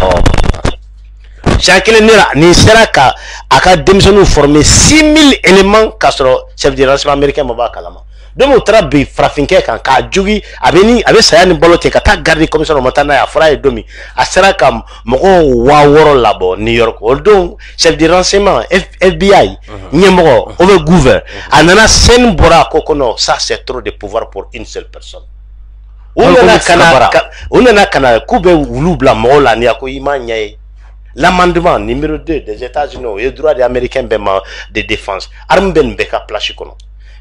chaque ni sera ka aka démissionner former 6000 éléments kasro chef de renseignement américain maba kalama donc on trabi frafinke kan ka jugi abeni abe saya ni bolote ka ta garder commission montana ya fora e domi a sera kam moko wa woro labo New York donc chef de renseignement FBI nyemoko over gouver anana sen bora kokono ça c'est trop de pouvoir pour une seule personne on a kana kube wulu bla mo la ni ako imanya l'amendement numéro 2 des États-Unis et droit des Américains de défense arme ben beka place kono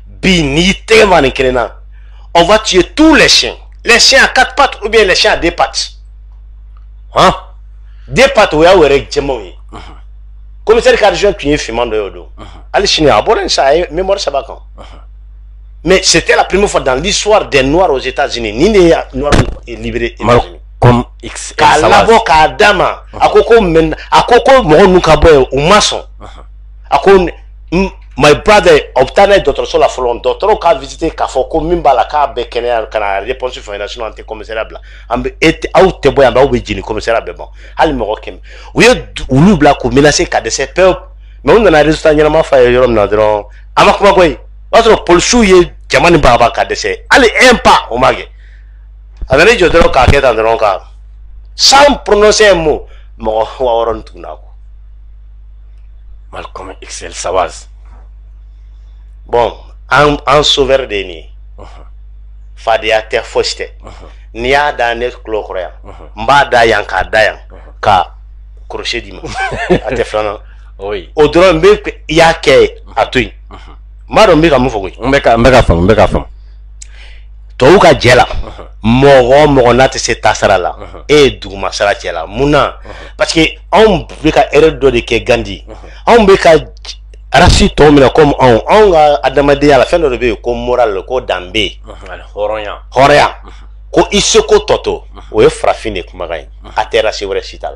on va tuer tous les chiens à 4 pattes ou bien les chiens à 2 pattes hein 2 pattes ou ya were djemoyi commissaire Cardion qui est fumant de yodo allez chine abonne ça mémoire ça va quand mais c'était la première fois dans l'histoire des noirs aux États-Unis ni les noirs libérés comme X labo ka dama akoko men akoko mo nuka boy o maçon akon my brother obtana d'autres sur la folon d'autres ka visiter ka foko mimba la ka be kenya kana réponse financière ante commissariat ambe et out boy amba obe jini commissariat bon hal mo kem we ulu bla ko menacer ka de ces peuple mais on a résultat nyama fa yorom na dron amakuma koy autre polsu ye jamani baba ka de ces allez un pas o mage avec je dois ka keta dron ka sans prononcer un mot mo waron tunako Malcolm XL Sawaz bon en sauveur de ni fadia te foste ni a da net klokroya mba da yan ka da yan ka crochet dima ate flana oui o dron be ya ke atui maro mbi ka mu fogo mbeka fam to ka jela mogo na te se tasara la e duguma sara cela muna parce que on be ka erreur do de ke gandi on be ka rasi to mina comme on ga adamade ya la fin de be ko moral ko dambe horoya ko iseko toto o e frafine kuma gain atera si wore sitala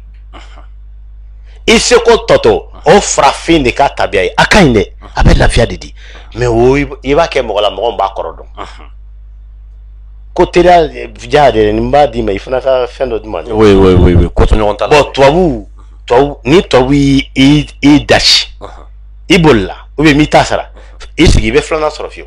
iseko toto o frafine ka tabia akainde abe la fia didi mais o iba ke mo la mo ba korodo côté là viade nimba di mais il faut faire fin de demande oui quand on entend bon toi ni toi oui et dash ibolla ou bien mitasara isigi be flana sorofio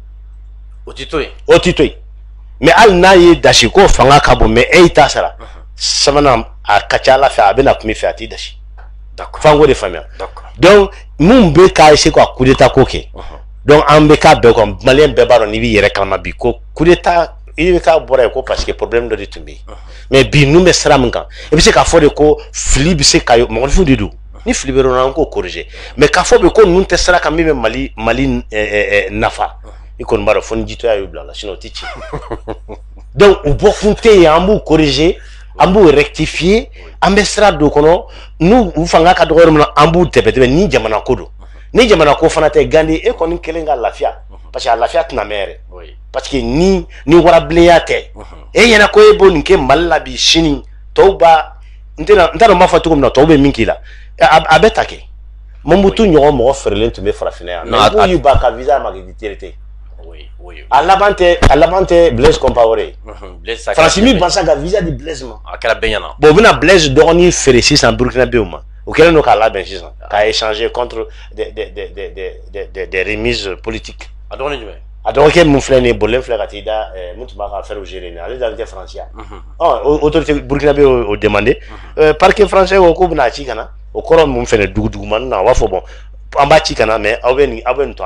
otitoi mais al na yi dashi ko fanga kabo mais e tasara samana a kachala fa abena kumi fa ti dashi d'accord fango de famille d'accord donc mun be ka ese ko coup d'état ko ke donc an be ka be ko malien be baro ni bi yere kalma bi ko coup d'état il be ka bora ko parce que problème de tumbi mais bi nous me sram kan e bi se ka fo de ko fli bi se kayo mo fu didu ni fli be ron ko corriger mais ka fo be ko nun te sara kan mi mali nafa ikon baro fon jito ya yubla la sinon tichi donc ou bokunte ya ambu corriger ambu rectifier ambe sara do kono nous ou fanga ka do ambu tebete ni jamana kodo ni jamana ko fana te gandi e ko ni kelenga lafia parce que lafia tna mere oui parce que ni wara bleyate e yana ko e bon ke malla bi shini toba ntana ma fatu comme na tobe minkila abetake mombutu nyogo mo ferlen to me frafina na bu yu ba ka visa ma giditerete oui alabante Blaise Compaoré Blaise Francimi bansa ga visa di Blaise ma akala benyana bon bina Blaise doni feresi en Burkina Beuma auquel nous la ben a échangé contre des remises politiques donc mon frère ne bolé frère atida mutuma ka faire au gérer aller dans les français autorité burkinabé au demander parquet français au ko na ci kana au koron mon frère dugu man na wa fo bon en ba ci kana mais aben to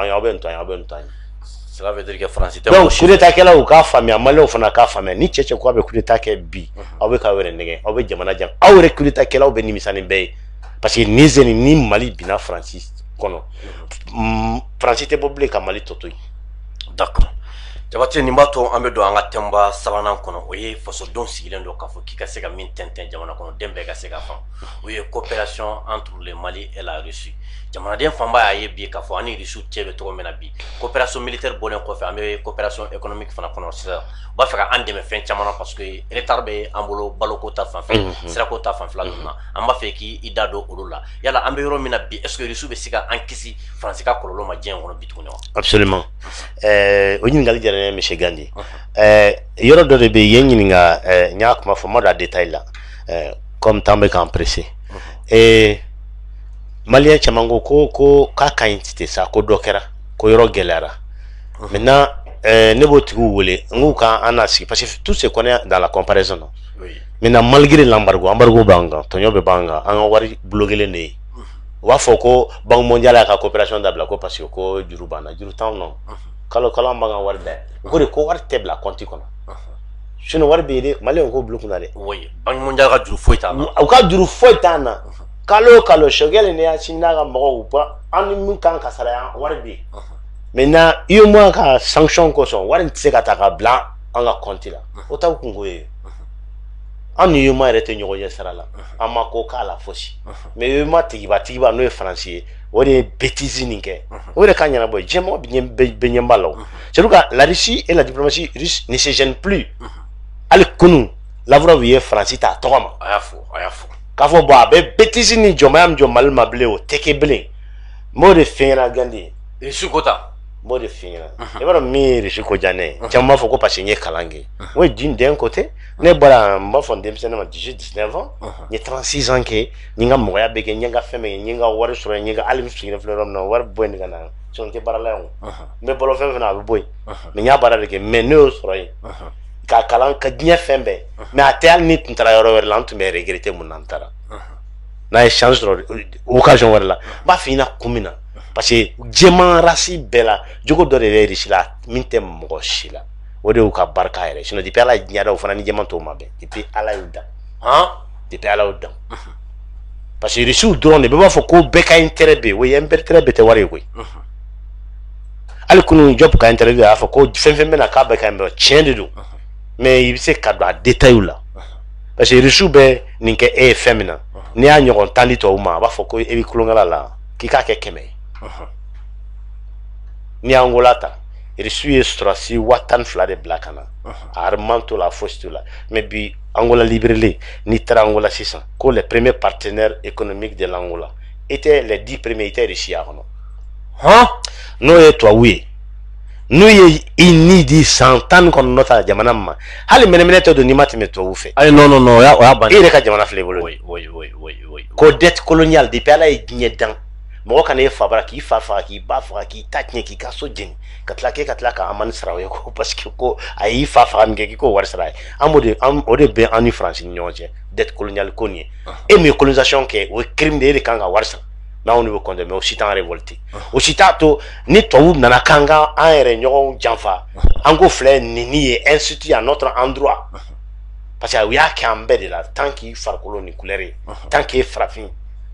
cela veut dire que français donc coup d'état kala ou ka famille malon fana ka famille ni cheche ko be coup d'état ke bi abe ka were ndenge abe jamana jang awre coup d'état kala ou be ni misani be parce que ni zeni ni Mali bina Francis kono Francis te boble ka Mali totoi d'accord jabati ni mato ambe do anga temba sabana kono oye foso don sigilen do kafo kika sega min tenten jamana kono dembe ga sega fam oye coopération entre le Mali et la Russie jamana den famba aye bi kafo ani Russie tebe to mena bi coopération militaire bolen ko fa ambe coopération économique fana kono sera ba faka ande me fen chamana parce que retard be ambolo baloko ta fan sera ko ta fan fla duna amba fe ki idado olula yala ambe yoro mina bi est ce que Russie be sika ankisi France ka kololo ma jen wono bitu ne absolument oni ngali jere ne monsieur Gandhi yoro do de be yenni nga nya kuma fo moda détail là comme tambe kan pressé malien chamango ko ka kaintite sa ko dokera ko yoro gelara maintenant ne botigu wole nguka anasi parce que tout se connaît dans la comparaison non oui. Maintenant malgré l'embargo banga tonyo be banga an wari bloquer ne wa foko banque mondiale ka coopération d'abla ko parce que ko jurubana juru tan non kala banga wari de ko wari tebla konti kono sino wari be de malien ko bloquer na de oui banque mondiale ka juru foita na au ka juru foita na kalo shogel ne ya sinaga mo ba an mun kan kasara wari be maintenant il y a sanction ko son wari tse ka ta ka blanc an ka konti la o ta ku ngoye an yu ma rete nyogo ye sarala ama ko kala fosi mais yu ma tiba no français o de bêtise ninke o de kanya na boy jemo be nyambalo c'est donc la Russie et la diplomatie russe ne se gênent plus al kunu la vraie vie français ta tokama ayafo ka fo ba be bêtise ni jomayam jomal mable o teke blin mo de fera gandi sukota mo de fera e bara mi risiko jane chama fo ko passer kalange we din d'un côté ne bara mba fondé msena ma 19 ans ni 36 ans ke ninga moya beke ninga feme ninga wari sura ninga alim signa florom na war boy ninga na sonte bara la me bolo fem na boy me nya bara de ke me no sura ka kalan ka nya fembe me atel ni ntara yoro wer lantu me regretter mun nantara na échange occasion wala ba fina kumina parce que djema rasi bela jogo do de risila minte mo shila o de ka barka ere sino depuis ala nyaada o fana ni djema to mabe depuis ala yuda depuis ala yuda parce que risu drone be ba fo ko be ka intérêt be we ember très be te wari ko al kunu job ka intérêt be afo ko fem na ka be ka mbe chende do mais il se ka do détail là parce que risu be ninke e femina ni a nyogon tandi to ma ba fo ko e bi kulungala la ki ka ke keme ni angolata risu estrasi watan flade blakana armanto la fostula mais bi Angola libéré ni Angola 600 que les premiers partenaires économiques de l'Angola étaient les 10 premiers étaient riches nous et toi oui nous y dit 100 ans qu'on nota jamana ma hali menemene to do ni matime to ou fait non ya ban ire ka jamana flevolo oui ko dette coloniale depuis là y gagné dans mo kana fabra ki fa ki ba fa ki tatne ki kaso jeni katla ka aman sarawe ko parce que ko ayi fa nge ko war sarawe amode be en France nyonje dette coloniale konye et mais colonisation ke o crime de kanga warsa na on veut condamner aussi tant révolté aussi tato ni to nana kanga en ere nyon janfa ango flé ni et institut à notre endroit parce que ya kambe de la tant qu'il far colonie couleur tant qu'il frapping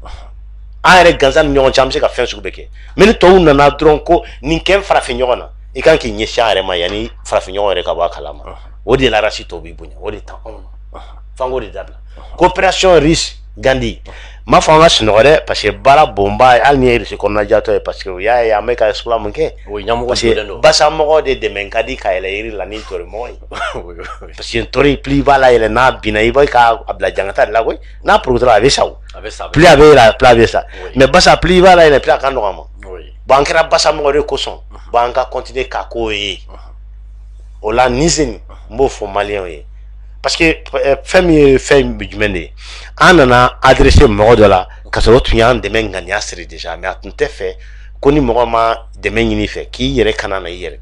aere ganzan nyon jamse ka fensu beke mais to nana dron ko ni ken frapping nyona e kan ki nyesha are ma yani frapping nyona ka ba kalama o de la raci to bi bunya o de temps fango de dabla coopération riche Gandhi ma fanga snore parce que bara bomba al ni riche ko na jato parce que ya me ka escla munke oui nyamu ko de basa mo de menkadi ka ele iri la ni tore moy parce que tori pli bala ele na bina iboy ka abla jangata la koy na produire avec ça pli avec la plave ça mais basa pli bala ele pli kan no oui bankera basa mo de koson banka continuer ka ko e o la nizeni mo fo malien parce que famille du mende anana adressé mo de la ka so tu yan de men ngania seri déjà mais atute fait koni mo ma de men ni fait ki yere kanana yere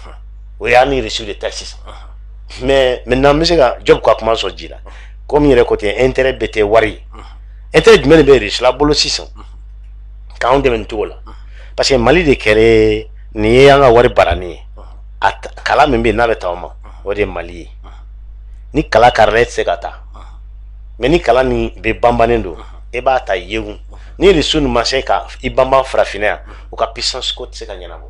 o ya ni reçu de taxes mais maintenant monsieur job quoi comment so dira comme yere côté intérêt bete wari intérêt du mende be riche la bolo 600 quand on demande tout là parce que Mali de kere ni yanga wari barani at kala membe na betawma o de Mali ni kala karnet segata mais ni kala ni be bambanendo e ba ta yewu ni risu nu maseka i bamba frafina o ka puissance côte se ka nyanabo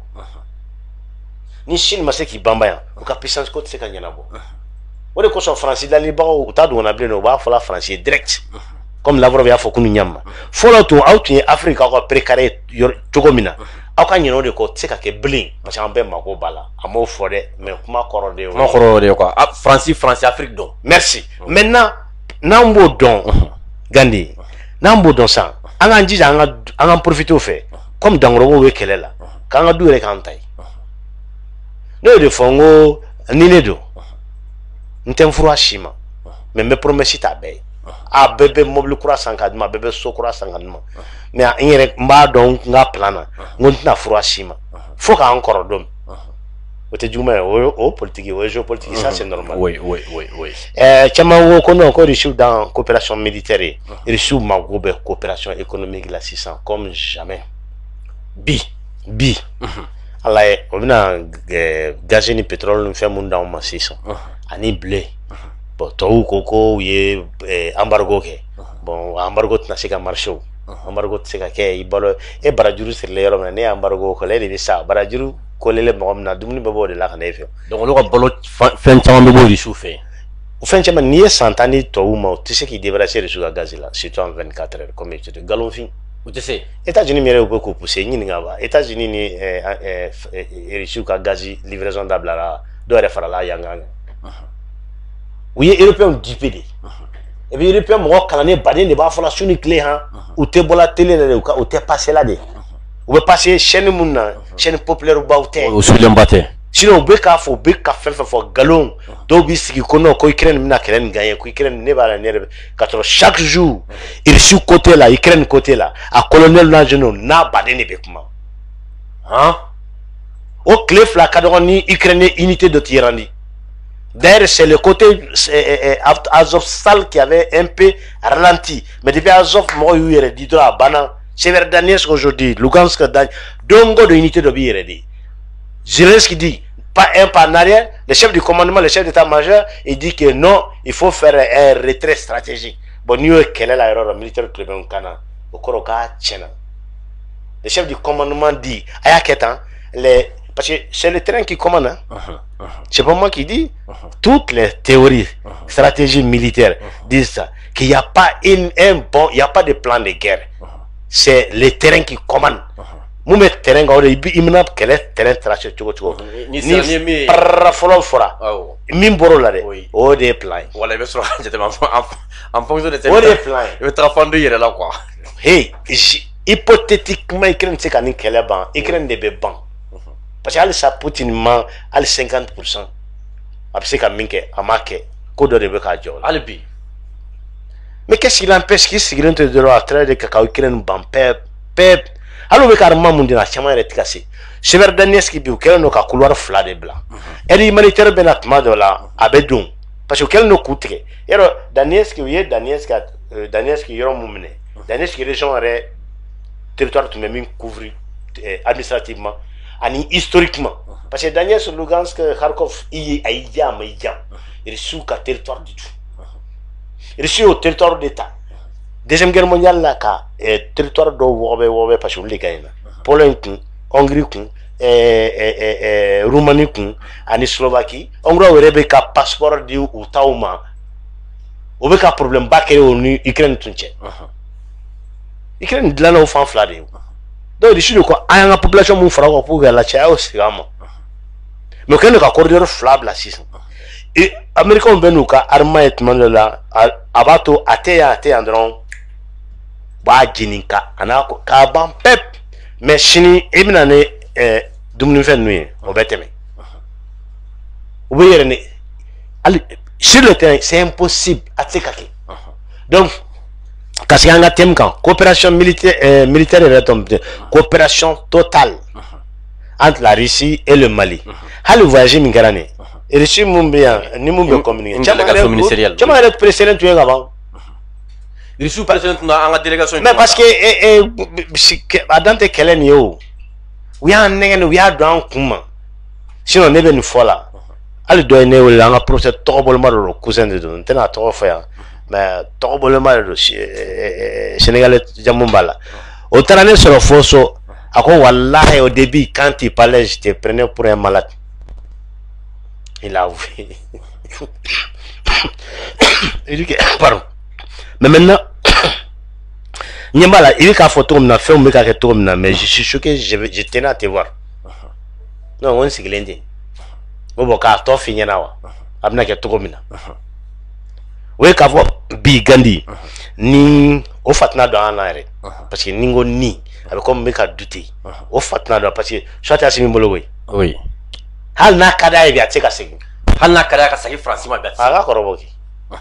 ni shin maseki bamba ya o ka puissance côte se ka nyanabo o de ko so français dali ba o ta do na ble no ba fola français direct comme la vrovia fo kunu nyama fola to out in Africa ko précaré jogomina aka nyino de ko tseka ke blin parce que be mako bala amo fore mais kuma korode quoi France Afrique donc merci maintenant nambo don Gandhi nambo don ça anga njija anga profiter au fait comme dangro we kelela kanga duere kantai no de fongo ni ne do ntem furu ashima mais me promesse ta be a bebe mobile kura sankadma bebe so kura sankadma mais yere mba don nga plana ngontina furu ashima faut ka encore dom ote juma o politique o géopolitique ça c'est normal. Oui. Chama wo kono encore reçu dans coopération militaire reçu ma gobe coopération économique la 600 comme jamais bi ala on a gaz ni pétrole nous fait monde dans ma 600 ani blé bon to koko ye embargo ke bon embargo na sika marché embargo sika ke ibalo e barajuru sur le yoro ne embargo ko le ni sa barajuru ko le mo na dumni babo de la kana fe donc lo ko bolo fen chama be boli souffé au fin chama ni santani to mo tu sais qui débarrasser le sugar gaz là c'est en 24 heures comme tu galon fin ou tu sais États-Unis mere beaucoup pousser ni ngaba États-Unis ni sugar gaz livraison d'abla do refara la yanga oui européen du PD et puis européen mo kalané badé ne ba fala suni clé hein ou te bola télé ou te passer là de ou be passer chaîne munna chaîne populaire ba ou te o sulen baté sinon be ka fo galon do bi sigi kono ko Ukraine mina kelen gagner ko Ukraine ne ba la ne chaque jour il sur côté là Ukraine côté là à colonel na jeune na badé ne be kuma hein au clé fla cadron ni Ukraine unité de Tirani. D'ailleurs, c'est le côté Azovstal qui avait un peu ralenti. Mais depuis Azov, moi, il y a dit à Bana, c'est vers Donetsk aujourd'hui, Lugansk, Dongo de unité de Biredi. Zelensky dit, pas un pas en arrière, le chef du commandement, le chef d'état-major, il dit que non, il faut faire un retrait stratégique. Bon, nous, quel est l'aéroport militaire que l'on a au Koroka, Tchena. Le chef du commandement dit, Ayaketan, parce que c'est le terrain qui commande. Hein? C'est pas moi qui dis. Toutes les théories, stratégies militaires disent ça. Qu'il n'y a pas il n'y a pas de plan de guerre. C'est le terrain qui commande. Nous mettons terrain, il me quel est terrain tracé. Ni parafolo fora. Mimboro là. Oh, des plans. Voilà, il en fonction de oh, des plans. Il va te rafonder là quoi. Hey, hypothétiquement, il crée c'est qu'il y a ban. Il crée des bébans. Parce que ça Poutine ment à 50%. Après que minke amake kodo de beka jol. Albi. Mais qu'est-ce qui l'empêche qui s'ignorent de leur attrait de cacao Ukraine ban pep. Alors beka arma mundina chama est cassé. Sever Donetsk qui biu quel no ka couloir fla de blanc. Et humanitaire benatma de la abedon. Parce que quel no coûte. Et Donetsk yoro mumne. Donetsk région est territoire tout même couvert administrativement. Ani historiquement parce que Daniel sur Lugansk Kharkov il y a il est sous le territoire du tout il est sur le territoire d'état deuxième guerre mondiale là territoire de wobe parce que les gars Pologne Hongrie Roumanie ani Slovaquie Hongrie aurait ka passeport du Utauma ou ka problème ba kéré au Ukraine tunche Ukraine de là au fan fladé. Donc, ici, la population m'a fait pour la chasse aussi. Mais quand on a accordé le flab là, et les Américains ont venu à armer là, abato até andron, bah jininka, anako, kaban pep, mais chini eminane dumuni fait nuit, au bêtement. Vous voyez, sur le terrain, c'est impossible à t'écarter. Donc parce qu'il y a un thème quand coopération militaire et coopération totale entre la Russie et le Mali. Hali voyager mingarane. Et Russie mumbia ni mumbia communiquer. Délégation ministérielle. Tu m'as dit président tu es avant. Russie président na en délégation. Mais parce que dans tes kelen yo. We are negen we are down kuma. Sinon ne ben fola. Hali do ne wala nga procès tobol maro cousin de don. Tena to faire. Mais tout le monde Sénégalais Jamumbala. Au terrain sur le fosso, à quoi wallahi au début quand il parlait, je te prenais pour un malade. Il a ouvert. Il dit que pardon. Mais maintenant, Niambala, il y a une photo m'a fait mais je suis choqué, je tenais à te voir. Non, on s'est glendé. On va carton finir là. Abna que tout comme oui, quand bi Gandhi, ni au fatna dans un arrêt, parce que ningo ni, avec comme mec a douté, au fatna dans parce que soit à Simi Bolo, oui, hal n'a ka d'a ye bi a tɛ se ka segin hali n'a ka d'a ye ka segin Faransi ma bi a tɛ se. a ka kɔrɔbɔ kɛ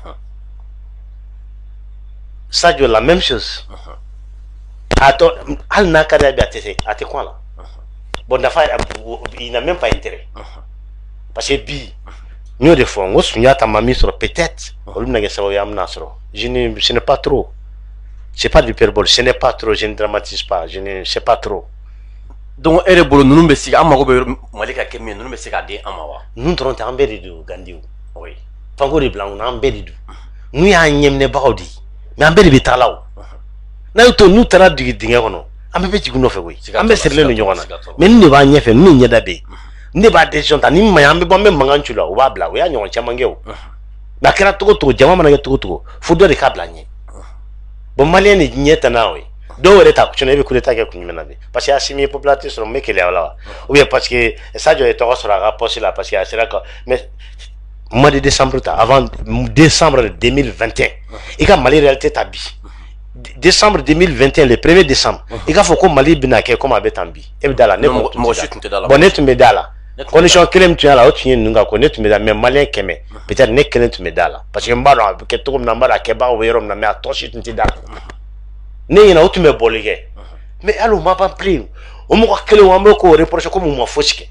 Sadio la même chose a tɔ hali n'a ka d'a ye bi a tɛ kɔn a la bon nafa il n'a même pas intérêt parce que bi n y'o de fɔ n ko Sunjata ma min sɔrɔ peut-être olu bɛna kɛ sababu ye an bɛna sɔrɔ ce n'est pas trop. C'est pas du hyperbole, ce n'est pas trop, je ne dramatise pas, c'est pas trop. Donc, elle est bonne, nous ne sommes pas Malika Kemi, nous ne sommes pas des Amawa. Nous sommes en Béridou, Gandhi. Oui. Fango de Blanc, en Béridou. Nous y a un yemne baudi, mais en Béridou, Talao. Nous nous tara du Dingono. Un peu petit gounod, oui. Un peu serré le Yorana. Mais nous ne va n'y faire, nous n'y a d'abé. Nous va des gens, ni Mayambe, même Mangantula, ou Babla, ou Yann Chamangeo. La Keratoto, Jamamana Toto, Foudre de Cablagné. Bon malien ni nyeta nawe do were ta kuchona ebe kuleta ke kunyimena be parce que asimi popularité sur me kele ala ou bien parce que ça je to sur la rapport là parce que c'est là mais mois de décembre avant décembre 2021 et quand Mali réalité tabi décembre 2021 le 1er décembre il faut que Mali bina ke comme abe tambi e dala ne mo bon net me dala condition kelem tu ala otu nunga ko net me da mais malien keme peut-être ne kelem tu me dala parce que mbaro ke to na mbara ke ba werom na me atoshi tu dala ne ina otu me bolike mais allo m'a pas pris o mo ko kele wa mo ko reproche ko mo foshike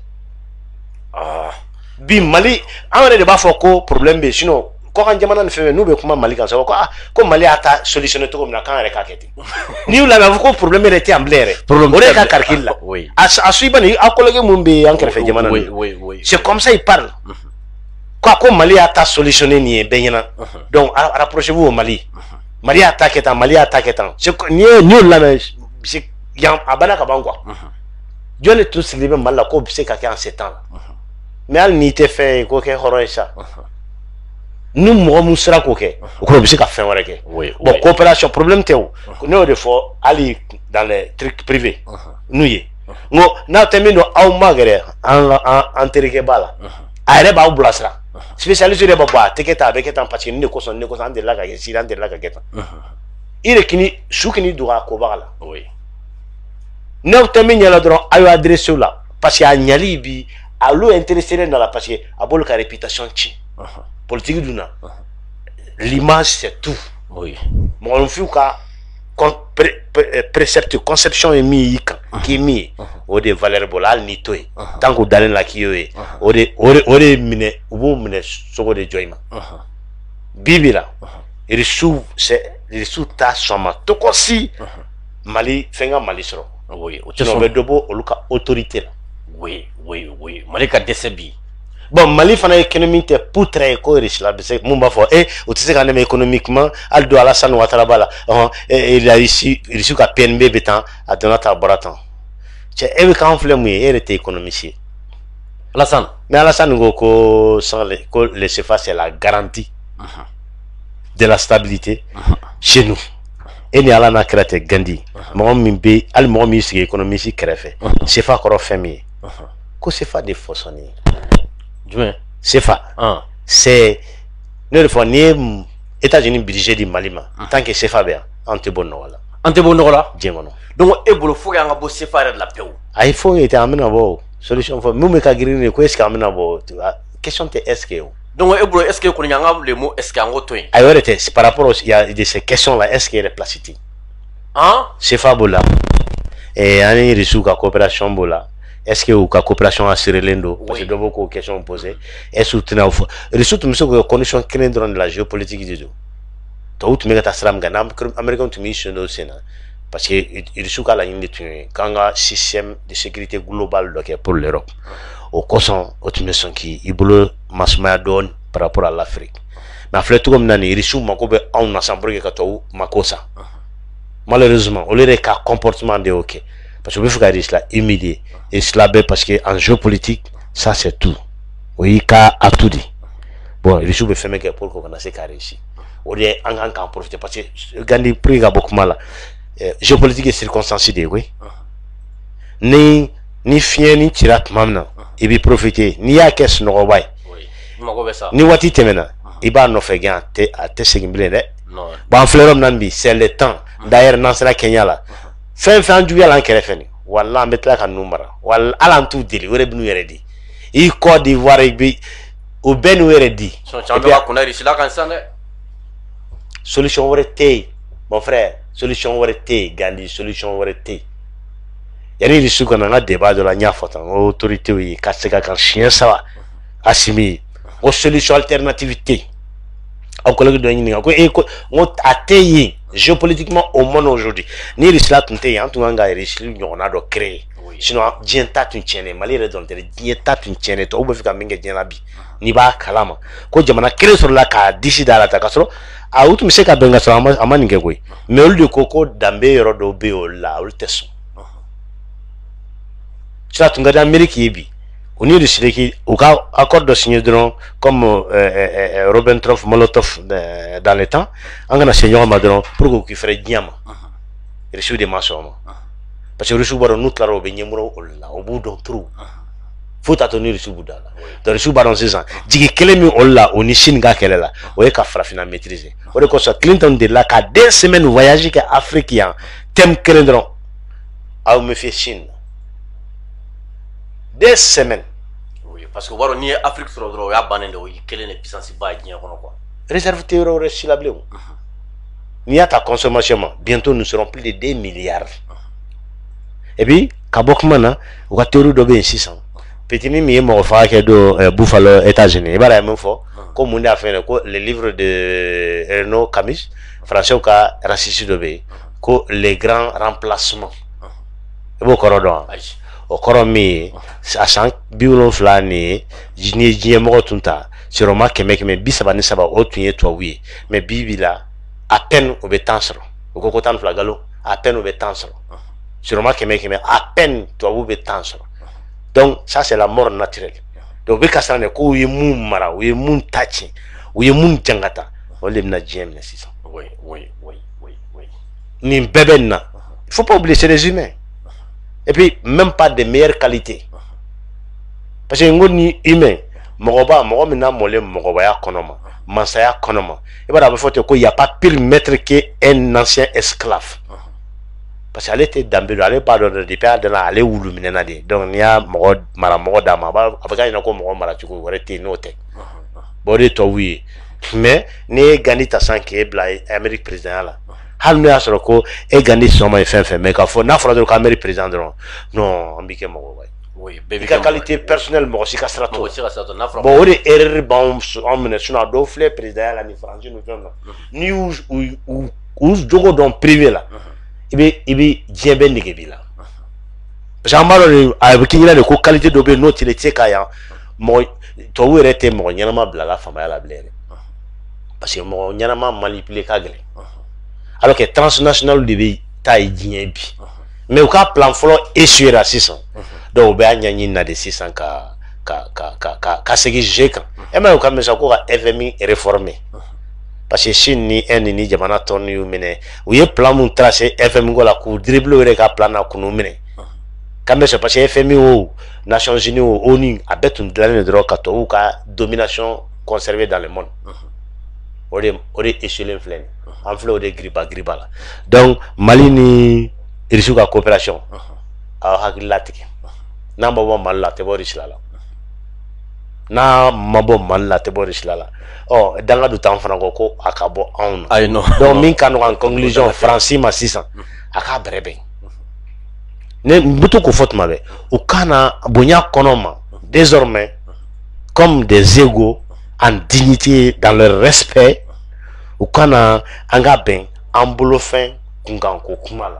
bi Mali amane de ba fo ko problème be sinon ko kan jamana ne feme nous be kuma Mali kan so ko Mali ata solutionner to ko na kan re ka keti ni la na ko problème était en blaire o re ka karkil la a suibani a collègue mumbe en krefe jamana c'est comme ça il parle quoi ko Mali ata solutionner ni benyana donc rapprochez-vous au Mali Mali attaque tant Mali attaque tant c'est ni la mais c'est yan abana ka ban quoi Dieu ne tous libre mal la ko c'est ka en 7 ans mais al ni te fait ko ke horo ça nous nous sera coquet ou qu'on puisse faire un bon coopération problème théo nous des fois aller dans les trucs privés nous y nous n'a terminé au magre en terre bala à ba blasra spécialiste de baba teketa avec étant parce que nous ko son de la ga si dans de la ga geta il est kini soukini doura ko bala oui nous terminé la dron ayo adresse là parce que a nyali bi a lo intéressé dans la parce que a bol ka réputation chi politique d'una l'image c'est tout oui mon fou ka précepte conception est mis qui mis au de valeur bolal ni toy tant que dans la qui est au de mine ou mine sogo de joima bibila il sous c'est il sous ta soma to kosi Mali fenga Mali soro oui tu no be dobo oluka autorité là oui Mali ka desebi bon Mali fana économique te poutre ko riche là c'est mon ba fo et o tise quand même économiquement Aldo Alassane Ouattara bala il a réussi ka PNB betan à donata baratan c'est et quand flemme il était économiste Alassane mais Alassane ko sans le CFA c'est la garantie de la stabilité chez nous et ni ala na créé Gandhi mo mimbe al mo mi c'est économiste créé CFA ko famille ko CFA de fossoni c'est ça. C'est nous fois ni États-Unis budget du Mali tant que c'est Fabien antebono là. Antebono là. Djemono. Donc e bolo faut nga bo c'est faire de la paix. Ah il faut était amena bo solution faut nous me ka grine ko est-ce amena bo question te est-ce que donc e bolo est-ce que ko nyanga le mot est-ce que ngo toy. Ah ouais c'est par rapport il y a de ces questions là est-ce qu'il est placité. Hein? C'est Fabola. Et ani risuka coopération bola. Est-ce que la coopération a serré l'endo parce que de beaucoup questions posées est-ce que tu résoudre monsieur condition créée dans la géopolitique du tout tu me gâtes asram gana américain tu me dis au Sénat parce que il sous la ligne de tuer quand un système de sécurité global pour l'Europe au coson au tu me sens qui il boule masma donne par rapport à l'Afrique mais après tout comme nani il sous makobe on ensemble que katou makosa malheureusement au lieu de comportement de ok parce que vous faites cela immédiat et cela parce que en géopolitique ça c'est tout oui ka a tout dit bon il faut faire que pour qu'on a ces carrés ici on est en profiter parce que Gandhi pris beaucoup mal géopolitique et circonstances de oui ni fien ni tirat mamna et puis profiter ni à caisse no ouais ni wati temena il va no faire gain à te segimble non bon fleurom nambi c'est le temps d'ailleurs dans la Kenya là fin du yala en kéré fini walla metla kan numara walla alan tout deli wore binu yere di i Côte d'Ivoire bi o ben were di solution were te mon frère solution were te Gandhi solution were te yani li suka na débat de la nya fota autorité wi ka se ka kan chien ça assimi o solution alternativité au collègue de ni ko on ateyi géopolitiquement au monde aujourd'hui ni risla tunte yan tu nga risli nyona do créer sinon dienta tu tiene mali redon te dienta tu tiene to obefika minge diena bi ni ba kalama ko jamana créer sur la ka décider la ta kasro a utu mise ka benga so amani nge koy mais ol de koko dambe yoro do be o la ol teso ça tu nga d'Amérique yebi on est décidé qui au cas accord de signer comme Ribbentrop Molotov dans le temps on a signé un madron pour qu'il ferait diamant il reçu des maçons parce que reçu baron nous claro be nyemro olla au bout d'un trou faut attendre reçu boudala dans reçu baron 6 ans digi kelemi olla on shin ga kelela o e ka frafina maîtriser o de ko so Clinton de là ka 2 semaines voyage que africain thème kelendron a me fait Chine 2 semaines. Oui, parce que voilà, ni Afrique sur le droit, il y a bané de quelle est puissance bas quoi. Réserve théorie reste la blé. Ni à ta consommation, bientôt nous serons plus de 2 milliards. Et puis, Kabokmana, ou à théorie de 600. Petit mimi, mon frère qui est de Buffalo, États-Unis. Il va la même fois, comme on a fait le livre de Renaud Camus, français qui a raciste de B, les grands remplacements. Et bon, corridor. O koromi asan biwolon fla ni jiye mo tunta siroma keme bisaba ni saba o tunye to wi mais bibila à peine au betansro o koko tan fla galo à peine au betansro siroma keme à peine to au betansro donc ça c'est la mort naturelle donc be kasane ko wi mum mara wi mum tachi wi mum jangata o lemna jiem na sisa oui ni bebenna il faut pas oublier c'est les humains. Et puis, même pas de meilleure qualité. Parce que nous, humains, il n'y a pas pire maître qu'un ancien esclave. Parce qu'elle était dans le elle pas dans le départ de la où le donc il y a maramogo dama avec un encore maratuko ou arrêté noté. Bon, oui, mais ne gagné ta 5 et Amérique président là. Halme a sɔrɔ ko e gandi sɔma ye fɛn mais k'a fɔ n'a fɔra dɔrɔn k'Amérique président dɔrɔn non an b'i kɛ mɔgɔ wɛrɛ oui i ka qualité personnelle mɔgɔ si ka sira t'o bon o de erreur b'anw minɛ sinon a dɔw filɛ président la ni faransi ni fɛn na n'i y'u jogo dɔn privé la i bɛ diɲɛ bɛɛ nege b'i la parce que an b'a dɔn a bɛ k'i ɲɛna de ko qualité dɔ bɛ yen n'o tɛ se k'a yan mɔgɔ tubabu yɛrɛ tɛ mɔgɔ ɲɛnama bila la faamaya la bilen parce que mɔgɔ ɲɛnama manipuler ka gɛlɛn. Alors que transnational de bi taille bien bi mais au cas plan folo échoué à 600 donc ben nyani na de 600 ka segi jeka et même quand ça ko FMI réformé parce que Chine ni en ni jamana ton yu mene ou ye plan mun tracé FMI ko la ku dribble re ka plan na kunu mene quand ça parce que FMI ou Nations Unies ou ONU a betun de la droit ka to ou ka domination conservée dans le monde ore échelon flène en flot de griba là donc Mali ni irisuka coopération a hakilati na mabo malla te boris lala na mabo malla te boris lala oh danga du temps franco ko akabo on I know donc min kan en conclusion français ma 600 aka brebe ne butu ko faute mabe o kana bonya konoma désormais comme des égaux en dignité dans leur respect ou kana anga ben ambolo fin kungan ko kumala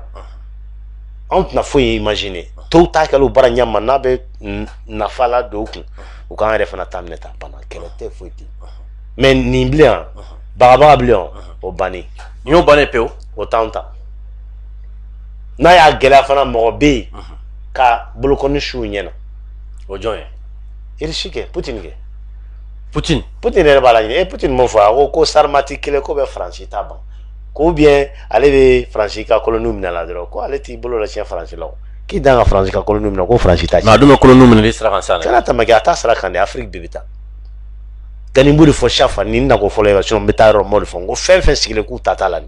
on na faut imaginer tout ta kalo bara nyama na be na fala do ku ou kan refa na tamneta pana kele te foti mais ni blanc baba blanc o bani ni o bani peo o tanta na ya gela fana mo be ka bolokoni shu nyena o joye il chike Poutine ne bala ni e Poutine mo fa ko sarmati kele ko be France ta ban ko bien ale be France ka kolonu mina la dro ko ale ti bolo la chien France la ki danga France ka kolonu mina ko France ta na do me kolonu mina sra kan sana kala ta maga ta sra kan de Afrique bibita gani mburi fo shafa ni na ko fo le version beta ro mo fo ngo fen sigile ku tata la ni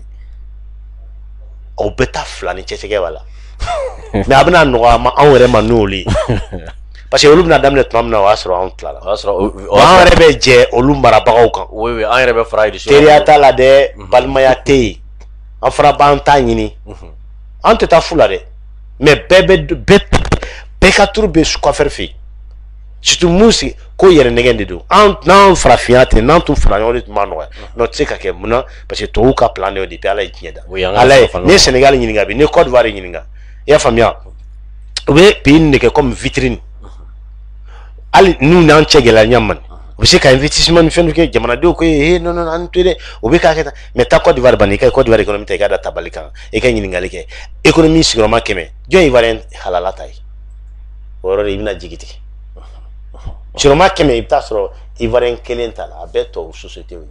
o beta flani checheke wala mais abna no ma an were ma no li parce que olu bɛna daminɛ tuma min na o y'a sɔrɔ anw tilala an yɛrɛ bɛ jɛ olu marabagaw kan an yɛrɛ bɛ fara teriya t'a la dɛ balimaya tɛ yen an fana b'an ta ɲini an tɛ taa fu la dɛ mais bɛɛ ka turu bɛ coiffeur fɛ yen surtout mun sigi ko yɛrɛ nɛgɛ de don n'an farafinya tɛ n'an tun fara ɲɔgɔn de tun b'a nɔgɔya n'o tɛ se ka kɛ mun na parce que tubabuw ka plan de y'o depuis ala ye diɲɛ da ala ye n'i ye Sénégal ɲininka bi n'i ye Côte d'Ivoire ɲininka i y'a faamuya u bɛ pays nin de kɛ comme vitrine hali n'u n'an cɛ gɛlɛya ɲɛ man u bɛ se ka investissement ni fɛn dɔ kɛ jamanadenw ko non non an to dɛ u bɛ k'a kɛ tan mais taa Côte d'Ivoire bani i ka Côte d'Ivoire économie ta i ka da tabali kan i ka ɲininkali kɛ économie sigiyɔrɔma 100 jɔn Ivoirien halala ta ye o yɔrɔ de i bɛna jigi tigɛ sigiyɔrɔma 100 i bɛ taa sɔrɔ Ivoirien kelen t'a la a bɛɛ tɔw société ye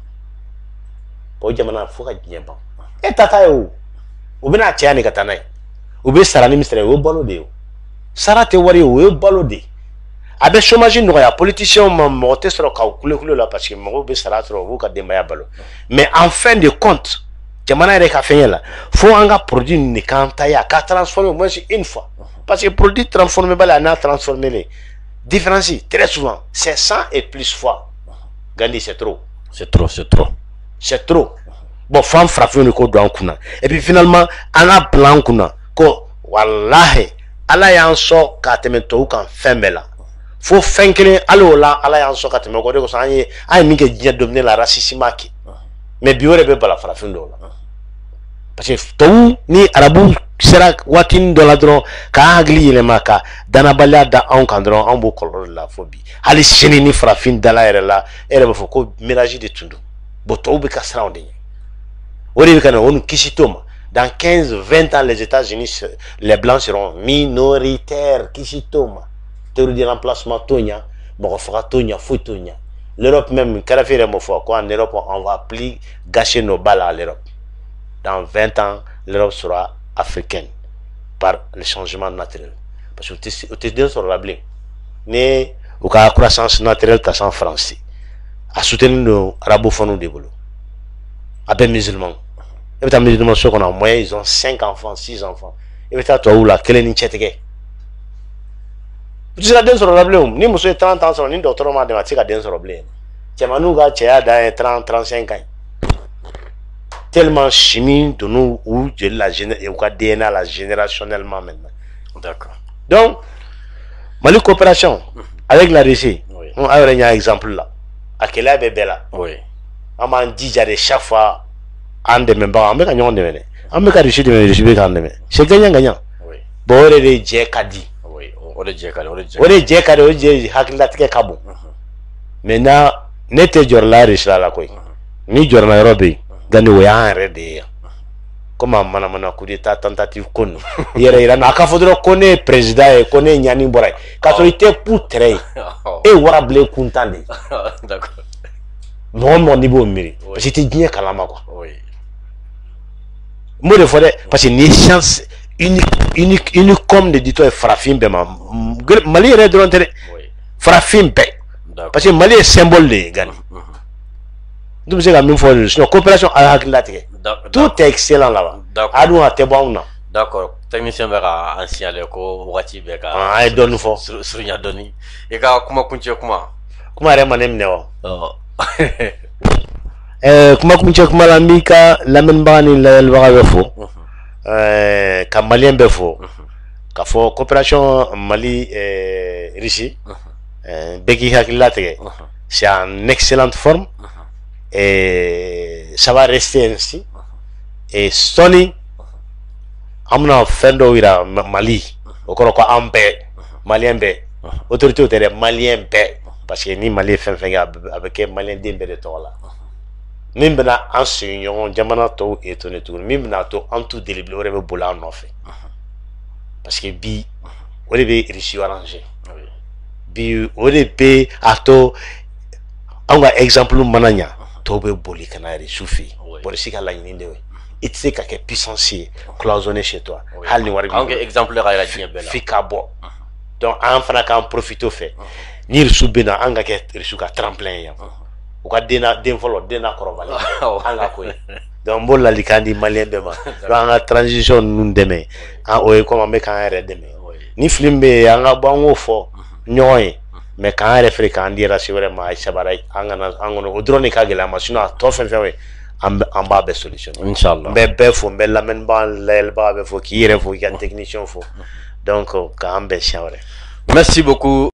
o jamana fo ka diɲɛ ban e ta t'a ye o u bɛna cɛya ni ka taa n'a ye u bɛ sara ni min sara ye o ye balo de ye o sara tɛ wari ye o ye balo de ye a bɛ chômage nɔgɔya politiciens ma mɔgɔ tɛ sɔrɔ k'aw kule la parce que mɔgɔw bɛ sara sɔrɔ u b'u ka denbaya balo mais en fin de compte jamana yɛrɛ ka fɛngɛ la fo an ka produit nin de k'an ta ye a ka transformer au moins une fois parce que produit transformé bali a n'a transformé le différence très souvent c'est 100 et plus fois Gandhi c'est trop bon fo an farafinw de ko don an kunna et puis finalement an ka bila an kunna ko wallahi ala y'an sɔn ka tɛmɛ tɔw kan fɛn bɛɛ la fo fɛn kelen hali o la ala y'an sɔn ka tɛmɛ o de kosɔn an ye min kɛ diɲɛ dominɛ la racisme kɛ mais bi o de bɛ bala farafin dɔw la parce que tɔw ni arabu sera waatinin dɔ la dɔrɔn k'an hakili yɛlɛma ka danabaliya da anw kan dɔrɔn anw b'o kɔlɔlɔ de la fo bi hali sini ni farafin dala yɛrɛ la e yɛrɛ b'a fɔ ko mélange de tun don bon tɔw bɛ ka siran o de ɲɛ o de bɛ ka na o ni kisi t'o ma dans 15-20 ans les États-Unis les blancs seront minoritaires kisi t'o ma théorie de remplacement tonya mɔgɔ faga tonya foyi tonya l'Europe même Kadhafi yɛrɛ m'o fɔ ko en Europe on va plus gâcher nos balles à l'Europe dans 20 ans l'Europe sera africaine par le changement naturel parce que o tɛ den sɔrɔ la bilen ni u ka croissance naturelle ta san France a soutenu don arabophone de bolo a bɛɛ musulman i bɛ taa musulman so kɔnɔ en moyenne ils ont 5 enfants 6 enfants i bɛ taa tubabuw la kelen ni cɛ tigɛ u tɛ se ka den sɔrɔ la bilen ni muso ye 30 ans sɔrɔ ni dɔgɔtɔrɔ m'a dɛmɛ a tɛ se ka den sɔrɔ bilen cɛmanninw ka cɛya dan ye 30-35 ans tellement chimie donnent ou la DNA la générationnellement maintenant. D'accord. Donc, Mali coopération avec la Russie, on a un exemple là. À quel âge est là? Oui. On m'a dit de chaque fois en demain, on me gagne en demain. On me gagne Russie demain, Russie en demain. C'est gagnant. Oui. Bon, on est déjà kadi. Oui. On est déjà kadi. On est déjà kadi. On est déjà hakilati kabou. Maintenant, n'était pas là Russie là quoi. Ni jor na Europe. Gani o y'an yɛrɛ de ye yan komi a manamana coup d'état tentative ko nin yɛrɛ yira na a ka fɔ dɔrɔn ko ne ye président ye ko ne ye ɲani bɔra ye k'a sɔrɔ i tɛ pu tɛrɛ ye e ye warabilen kuntan de ye mɔgɔ mɔgɔ n'i b'o miiri parce que i tɛ diɲɛ kalama quoi n b'o de fɔ dɛ parce que ni chance unique comme de ditɔ ye farafin bɛɛ ma Mali yɛrɛ dɔrɔn tɛ dɛ farafin bɛɛ parce que Mali ye symbole de ye Gani. Nous avons fait une coopération avec la terre. Tout est excellent là-bas. D'accord. Technicien va ancien le ko wati be ka. Ah, et donne fo. Surunya doni. E ka kuma kunche kuma. Kuma re manem ne wo. Kuma kunche kuma la mika lamen bani la elba be fo. Ka malien be fo. Ka fo coopération Mali Russie. Beki hakila terre. C'est en excellente forme. Et ça va rester ainsi. Et Sony, amna fendo ira Mali, okoro ko ambe, Malien be, autorité autorité Malien be, parce que ni Mali fait avec Malien dembe de tola. Même bena enseignant jamana to étonné tout, même na to en tout délibéré aurait bola en fait. Parce que bi, on devait réussir à arranger. Bi, on devait ato, on a exemple mananya. Tobe boli kanari soufi pour si kala yinde we it se ka ke puissance cloisonné chez toi hal ni wari exemple la ila dinya bela fika bo donc en fana kan profiter fait ni subina anga ke risuka tremplin ya o ka dena den folo dena korobale anga ko donc bol la likandi malien be ma donc anga transition nun deme en o e ko ma me kan re deme ni film be anga bango fo ɲɔgɔn ye mais k'an yɛrɛ feere k'an dira si wɛrɛ ma a ye sabara an kɔnɔ o dɔrɔn de ka gɛlɛn ma sinon a tɔ fɛn fɛn ye an b'a bɛɛ solution inchallah n bɛ bɛɛ fo n bɛ lamɛnbaga layɛlɛbaga bɛɛ fo k'i yɛrɛ fo k'i ka technicien fo donc k'an bɛn siɲɛ wɛrɛ. Merci beaucoup